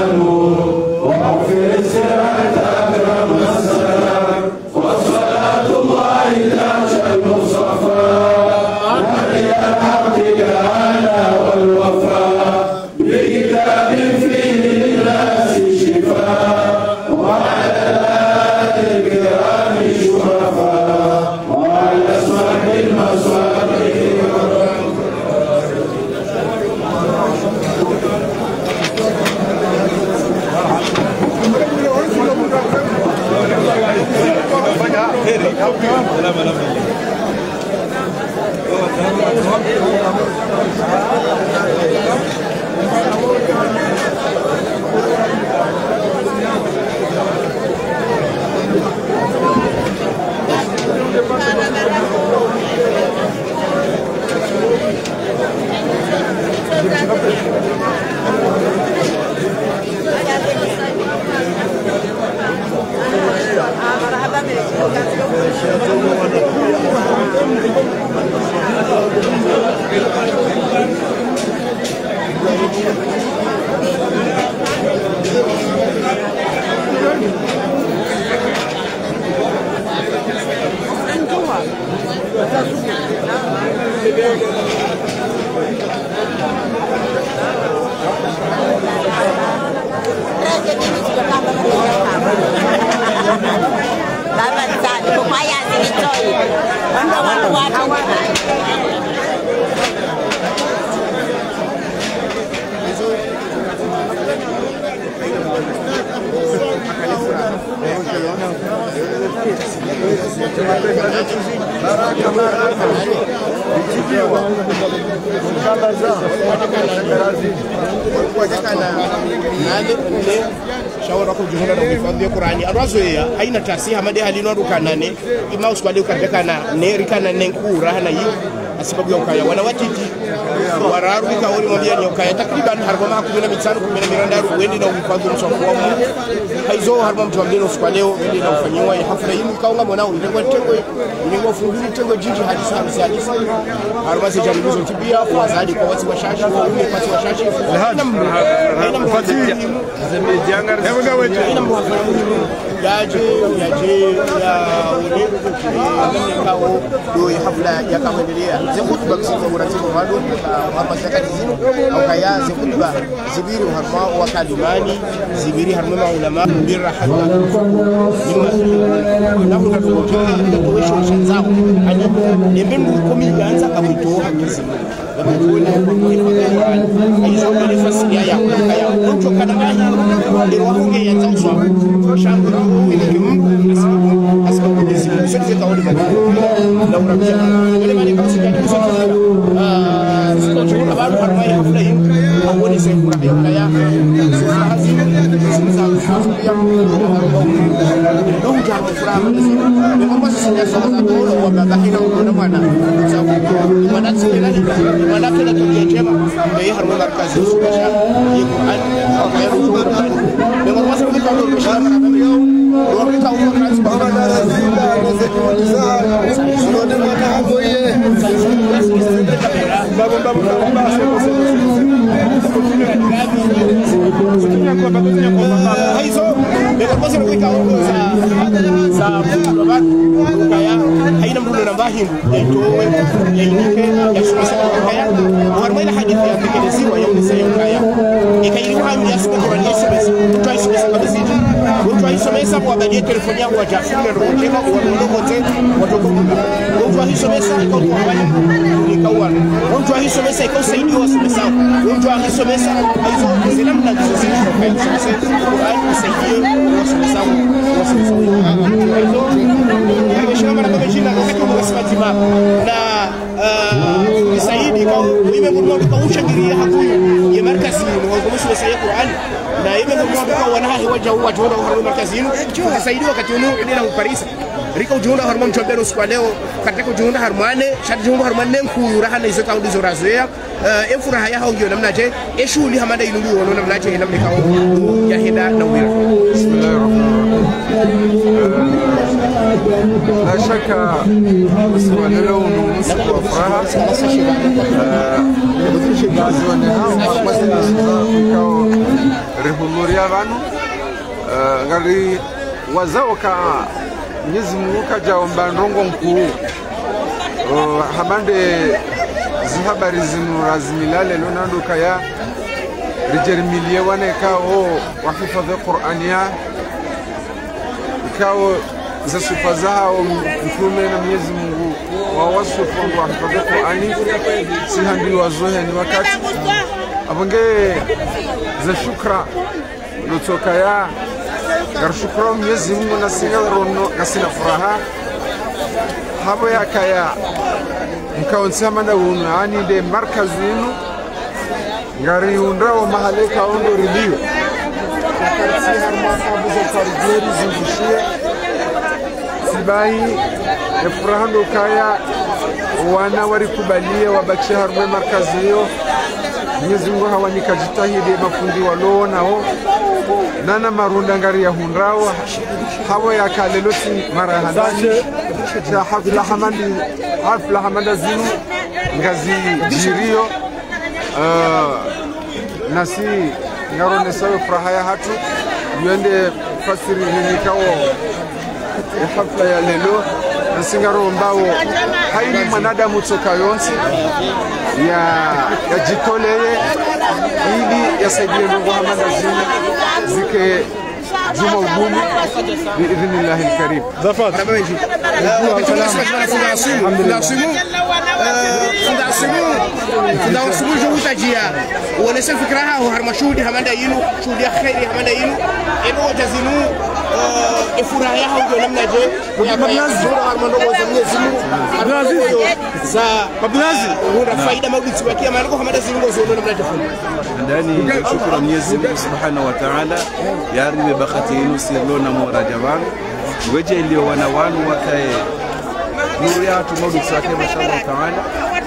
I: shawara ko jihuna da kuifadhi Qur'ani arwazoya haina tasiha made halino rukanane imaus kwa leo katekana ne rikana nenkura hana yi asibabu ya ukaya wana watiti wararu kauli mwambia ni ukaya takriban harba ma kumi na mitano kumi na mirandaru wendi na kuifadhi mswafu wa mu haizo harba mtu wambino kwa leo wendi na ufanyiwa ya hafla hinu kaunga mwana ulinegwa tengo ulinegwa funguli tengo jiji hadisa hamisi hadisa harba se jamulizo tibia wazadi kwa wasi washashi wa ume pati washashi haina mbu haina mbu haina mbu yaje yaje ya ule kao doi hafla ya kawendelea zekutuba kusimu uratibu wadu hapa shakati zinu au kaya zekutuba zibiri harma wa kalimani zibiri harma maulama birra hadwa nahu na tuwesho shanzao ani nembendu komi ganza kabito hakizi Bagaimana kita aizo beli fasilitas yang kaya untuk kadang-kadang di ruang yang jauh suam, shambro ini kim asal asal kondisi sudah tahu di mana, lalu rakyat. Bagaimana kalau sudah itu sudah, ah sudah cukup baru harga yang lain, aku ni saya kurang yang kaya, sudah hasil, sudah yang dong jangan kurang. Memang masih saja salah satu orang bagaimana orang mana, mana sih lagi. Mana kena tujuan jema, dia harus melakukan sesuatu yang Quran, apa yang Rasul Quran. Memang masa kita tahu bersama, luar kita tahu kan sebab sudah ada mana aku ye. Babu babu babu bahasa Hai so, memang masa kita tahu sa sa babat kaya hai nam dulu nambahin itu yang ini yang sudah kaya warmai la hadithi ya tekelezi wa yau nisa yau kaya ikairi wahamu ya suka Qur'an ya sumesa tuwa isumesa kabisa tuwa isumesa kwa badia telefoni yangu wa jafuni na rukutema wa nungo te watokukuka tuwa isumesa ikaw tuwa wali ikawan tuwa isumesa ikaw saidi wa sumesa tuwa isumesa aizo zilam na kizosini kwa isumesa Qur'an saidi wa sumesa wa sumesa aizo hargeshina mara kameshina wakati wa simatima na saidi kau ime murmo kau shagiria hakuyu ye markazi ni wagumusho sayi Qur'an na ime murmo kau wanahi wajahu wajona harmo markazi saidi wakati unu ndina Paris rika ujunda harmo mchobero kwa leo katika ujunda harmane shati ujunda harmane nkuyura hana izo kaudi zorazoya e furaha ya hongyo namna je e shuli hamada inulu wono namna je namna kau ya hida na wira
J: لا شك بالنسبة له نسك وفرها نازل ونهاو مثل الشزار rihudhuria vanu uh, ngari wazao ka Mwenyezi Mungu kajaomba ndongo mkuu uh, hamande zihabari zinu razimilale lonando kaya rijerimilie wane kao wahifadhi Qur'ania kao za sifa zao mtume na Mwenyezi Mungu wa wasifu wa hifadhi Qur'ani si handi wazohe ni wakati abange za shukra lutoka ya gar shukra Mwenyezi Mungu na singa rono kasina furaha habo ya kaya mkaonsa mana unani de markazinu ngari undrao mahaleka ondo rilio kakarsi harma kabuzo kargeri zingushia sibai efrahando kaya wana warikubalia wabakisha harma markazi hiyo Mwenyezi Mungu hawanika jitahidi mafundi waloo nao nana marunda ngari ya hundrao hawa ya kaleloti mara hadani cha hafla hamandi hafla hamanda zinu ngazi jirio uh, nasi ngarone sawe furaha ya hatu yuende fasiri hinikao hafla ya lelo nasi ngaro mbao haini mwanadamu toka yonsi ya ya jitoleye ili yasaidie Mungu hamanda zinu zike juma ugumi biidhnillahi alkarim.
I: Zafat.
K: Funda usubu juhuta jia wanasema fikraha harmashudi hamanda yinu shudi khairi hamanda yinu eno jazinu ifuraha yao ndio namna je mablazi harmando wazamia zimu mablazi za mablazi una faida mablazi wakia maana hamanda zimu zono namna tafuni
L: ndani shukran Mwenyezi Mungu Subhanahu wa Ta'ala yari bakati yinu sirlona murajaban weje ilio wana wanu wakae nuru ya tu maudu tsake mashallah Ta'ala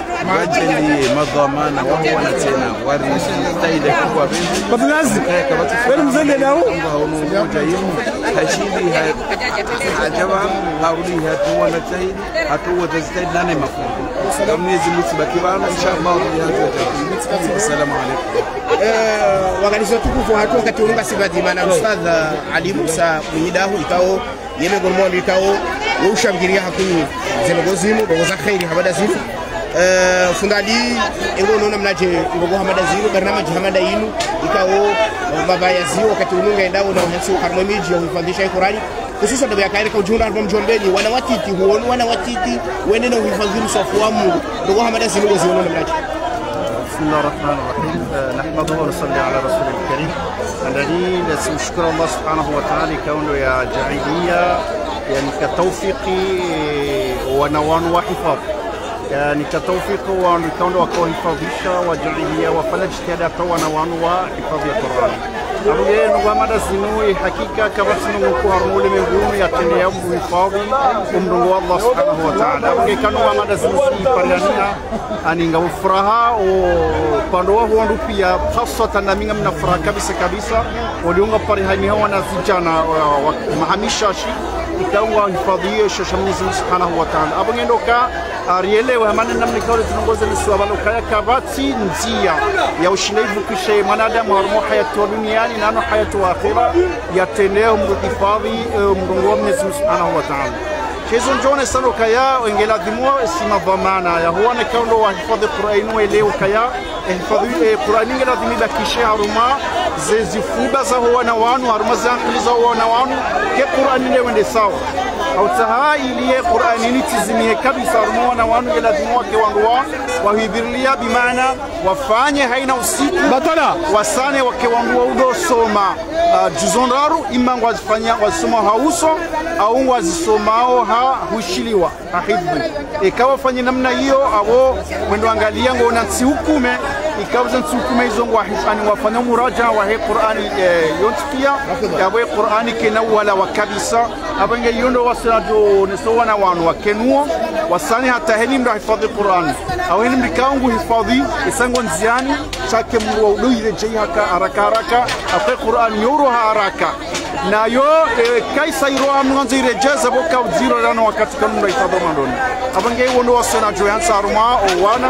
L: wajeli madhamana wao wana tena wari staile kwa benzi
I: mablazi wewe mzende nao
L: haunu moja yenu hashidi hajaba hauli hatu wana tahidi hatu watastaid nane mafungu Mwenyezi Mungu subhanahu inshallah ya assalamu alaykum
K: eh wakalizo tukufu hatu wakati unga sibadima na ustadh Ali Musa mwidahu ikao yeme gormondo ikao ushamgiria hakuni zemegozimu dogoza khairi habada zifu eh fundali engo nona mnaje ngogo hamada ziru barnamaji hamada yinu ikao baba ya ziru wakati ununga endao na uhansi harmamiji ya uhifadhisha Qur'ani hususan ndio yakaire kwa ujumla album jombeni wana watiti huonu wana watiti wende na uhifadhi msafu wa Mungu ngogo hamada ziru ngozi nona mnaje.
M: بسم الله الرحمن الرحيم نحمده ونصلي على رسوله الكريم الذي نشكر الله سبحانه وتعالى كونه يا جعيدية يعني كتوفيقي ونوان وحفاظ يعني كتوفيق وكونه وكونه حفاظيشة وجعيدية وفلج كذا ونوان وحفاظ القرآن أبغى نقول ماذا سنوي حقيقة كبسنا نقول مولى من دون يتني يوم بحفاظي ومدعو الله سبحانه وتعالى أبغى كانوا ماذا سنوي فريانيا أني نقول فرها وبندوا هو نروبيا خاصة نمينا من فرها كبسة كبسة واليوم فريانيا ونزجنا ومحميشاشي ikawa hifadhiye shasha Mwenyezi Mungu Subhanahu wa Ta'ala abonge ndoka arielewe maana namna kauli tunongoza ni swala kaya kabati njia ya ushindani kisha mwanadamu harimo hayati duniani na hayati akhira yateneo mhifadhi mrongo wa Mwenyezi Mungu Subhanahu wa Ta'ala hizo njone sana kaya ingela dimwa sima dhamana ya huwa ne kaundo wa hifadhi Qur'ani welewe kaya hifadhi Qur'ani ingela dimiba kisha haruma zezifuba za huwa na wanu haruma za za huwa na wanu ke Qur'ani ne wende sawa au tahailie Qur'ani ni tizimie kabisa haruma na wanu ingela dimwa ke wangwa wa hibirlia bimaana wafanye haina usiku
I: batala
M: wasane wake wangwa udo soma juzondaru imangwa zifanya wasoma hauso au wazisomao ha hushiliwa hahibbu ikawa fanye namna hiyo abo mwendo angalia ngona nsihukume ikawa nsihukume hizo ngwa hisani wafanya muraja wa he Qur'ani yontikia yawe Qur'ani kena wala wakabisa abange yondo wasanajo nesowana wanu wakenuo wasani hata heni mda hifadhi Qur'ani au heni mdikaungu hifadhi isango nziani chake mwa udoire jei haka haraka haraka ape Qur'ani yoro haraka na yo kaisa iroa mwanzo irejeza boka zero rano wakati kanunda itadoma ndoni abange wondo wasana joyansa aruma o wana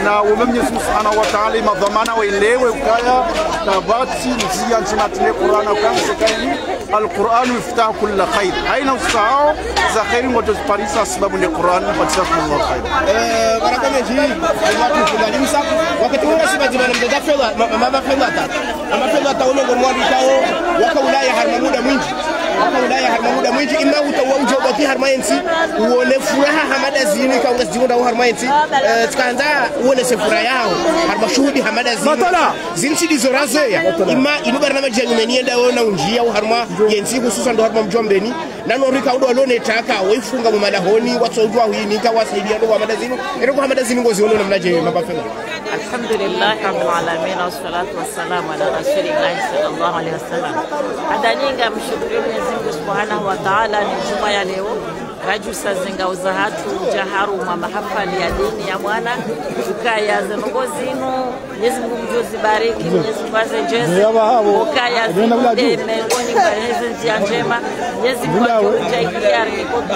M: na ume Mwenyezi Mungu Subhanahu wa Ta'ala madhamana waelewe ukaya tabati njia njema tune Qur'an ukanse kaini القرآن يفتح كل خير أين وسعوا زخير وتزباريسا سبب القرآن فتسكم الله خير.
K: بركة نجي الله تفضل يمسا وقت ولا سبب زمان مدة فلا ما ما فلا تا ما فلا تا ولا قرآن يتاو وكولا يهرمودا منج وكولا يهرمودا منج إما وتوجه وكي هرماينسي ونفرها همدا زيني كونس جيونا وهرماينسي تكاندا ونسفرها هرمشودي همدا زيني مثلا زينسي دي زرازيا إما إنو برنامج جنوني دا ونا ونجيا وهرما yensi hususan ndo harma mjombeni nano rika udo alone taka waifunga mu madahoni watsojwa huini ka wasaidia ndo madazini ero kwa madazini ngozi ono namnaje mabafela
N: alhamdulillah rabbil alamin wassalatu wassalamu ala rasulillah sallallahu alaihi wasallam adaninga mshukuru Mwenyezi Mungu Subhanahu wa Ta'ala ni juma ya leo raju sazinga uzahatu jaharu mwa mahafali ya dini ya mwana ukaya zenogozino Mwenyezi Mungu mjozi bariki Mwenyezi Mungu azenjeze ukaya zinde mengoni kwa hezi ya njema Mwenyezi Mungu ajaikia rikotu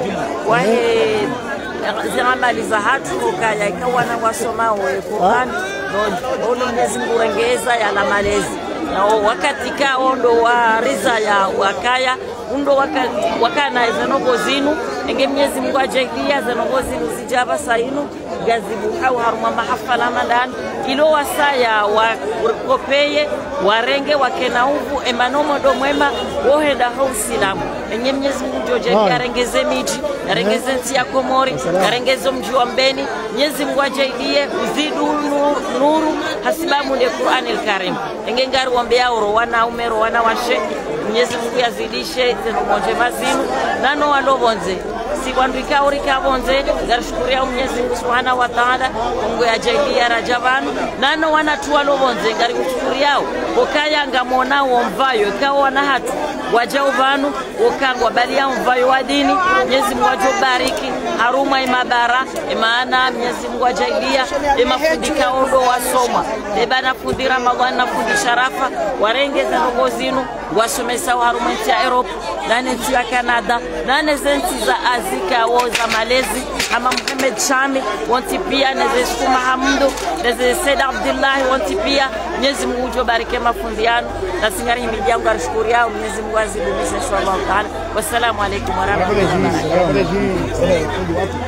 N: wahe ziramali zahatu ukaya ikawa na wasoma wa Qur'an ndo Mwenyezi Mungu rengeza ya la malezi na wakati ka ondo wa riza ya wakaya undo wakati wakana zenogo zinu enge Mwenyezi Mungu ajalia zenogo zinu zijaba sainu gazibu hau haruma mahafala mandan ilo wasaya wakopeye warenge wakenauvu emanomo do mwema woheda hausilamu enye Mwenyezi Mungu jojalia arengeze miji arengeze nti ya Komori arengeze mji wa Mbeni Mwenyezi Mungu ajalie uzidu nuru, nuru hasibamu le Qur'an al-Karim enge ngari wambea oro wana umero wana washe Mwenyezi Mungu yazidishe zenomonje mazinu nano walobonze si wandu ikauri kabonze ngarushukuria Mwenyezi Mungu Subhanahu wa Ta'ala Mungu yajalia rajabanu nano wanatu walobonze ngari kushukuria okaya ngamona womvayo ikawa wana hatu wajao vanu okangwa bali ya mvayo wa dini Mwenyezi Mungu ajobariki haruma imabara maana Mwenyezi Mungu ajalia imafundika ondo wasoma ebana fundi Ramadhan na fundi sharafa warengeza ngozinu wasomesa haruma ya Europe nane ya Canada nane zenti za azika woza malezi ama Muhammad Shami wanti pia neze Shukuma Hamdu neze Said Abdullah wanti pia Mwenyezi Mungu ajobariki mafundiano na singari himidi yangu arishukuri yao Mwenyezi Mungu azidumisha inshallah taala wassalamu alaykum wa rahmatullahi wa barakatuh.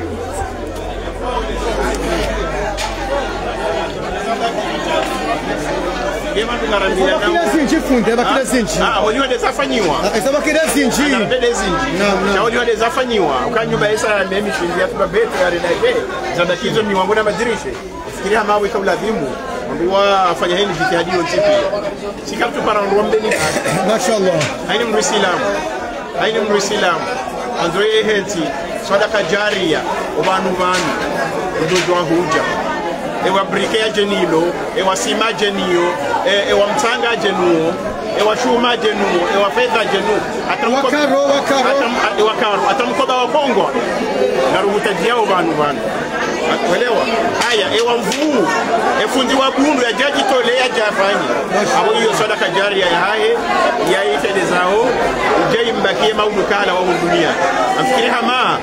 K: Kila zinchi funde ba kila zinchi
G: ah waliwa dezafanyiwa
K: sema kila zinchi
G: na bede zinchi na waliwa dezafanyiwa ukanyumba isa ya mimi shindi ya tubabeto ya redake zanda kizo ni wangu na madirishe fikiria mawe kabla dhimu ambiwa afanya hili jitihadi yote sikamtu para ndo mbeni
K: mashallah
G: haini mruislamu haini mruislamu anzoe heti sadaka jaria obanu banu ndojo huja ewa brike ya jenilo ewa sima jenio ewa mtanga jenuo ewa shuma jenuo ewa fedha jenuo
K: wakaro wakaro
G: wakaro atamkoba wa Kongo ngarubutajia obanu banu Welewa haya ewa mvuu efundi wa bundu ya jaji tole ya jafanyi abo hiyo sadaka jaria ya haye ya itede zao ujai mbakie maudukala wa dunia afikiri hama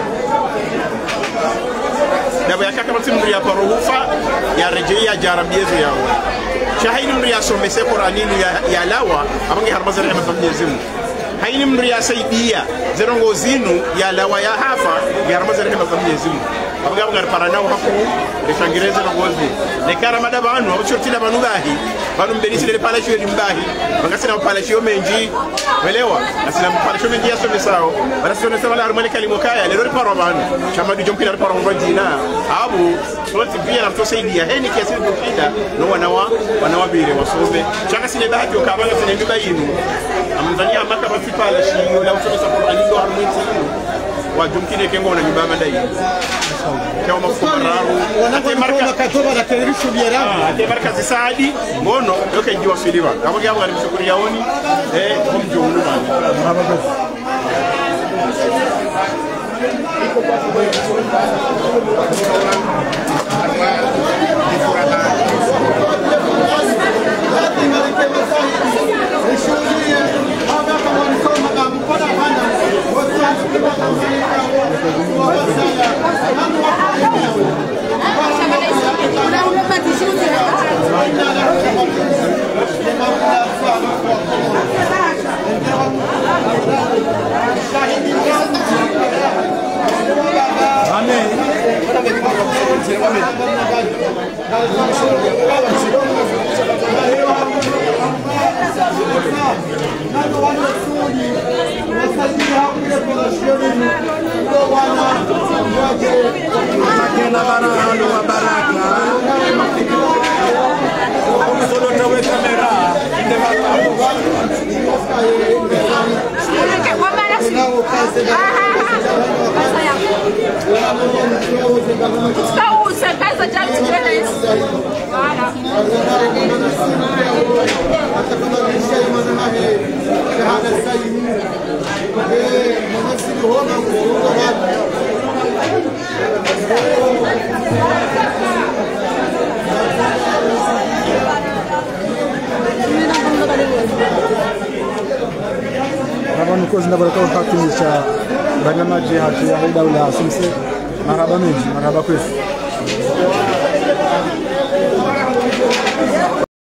G: dabo ya kaka mtimu ya paruhufa ya rejea jarabiezo yao shahidi mri ya somese Qur'aninu ya, ya lawa abangi harbaza rehema Mwenyezi Mungu haini mri ya saidia zerongo zinu ya lawa ya hafa ya harbaza rehema Mwenyezi Mungu abagabo ngaripara nawo haku reshangireze ngozi nekara madaba anu abuchotila banu bahi banu mbenisi le pala shwe mbahi bangasina pala shwe menji welewa asina pala shwe menji yaso mesao bala sio nesema la harmoni kalimo kaya le ripara banu chamadu jompila ripara ngojina abu sote pia na tusaidia heni kiasi dokida no wanawa wanawabire wasove changa sine bahati ukabanga sine nyumba yinu amdhania maka batipala shio la usosa kwa alindo harmoni wajumkine kengo na nyumba madai kwa mafumararu ate marka
K: katoba na terisho biara
G: ate marka zisaadi ngono yoke jiwa filiwa kama kama ngalimshukuri yaoni eh kumjunu bana
C: Thank you.
O: Tutauza kaza cha Julius. Voilà.
P: Hapa niko zinabaraka hatumisha barnamaji hatu ya daula simse marhaba mengi marhaba kwetu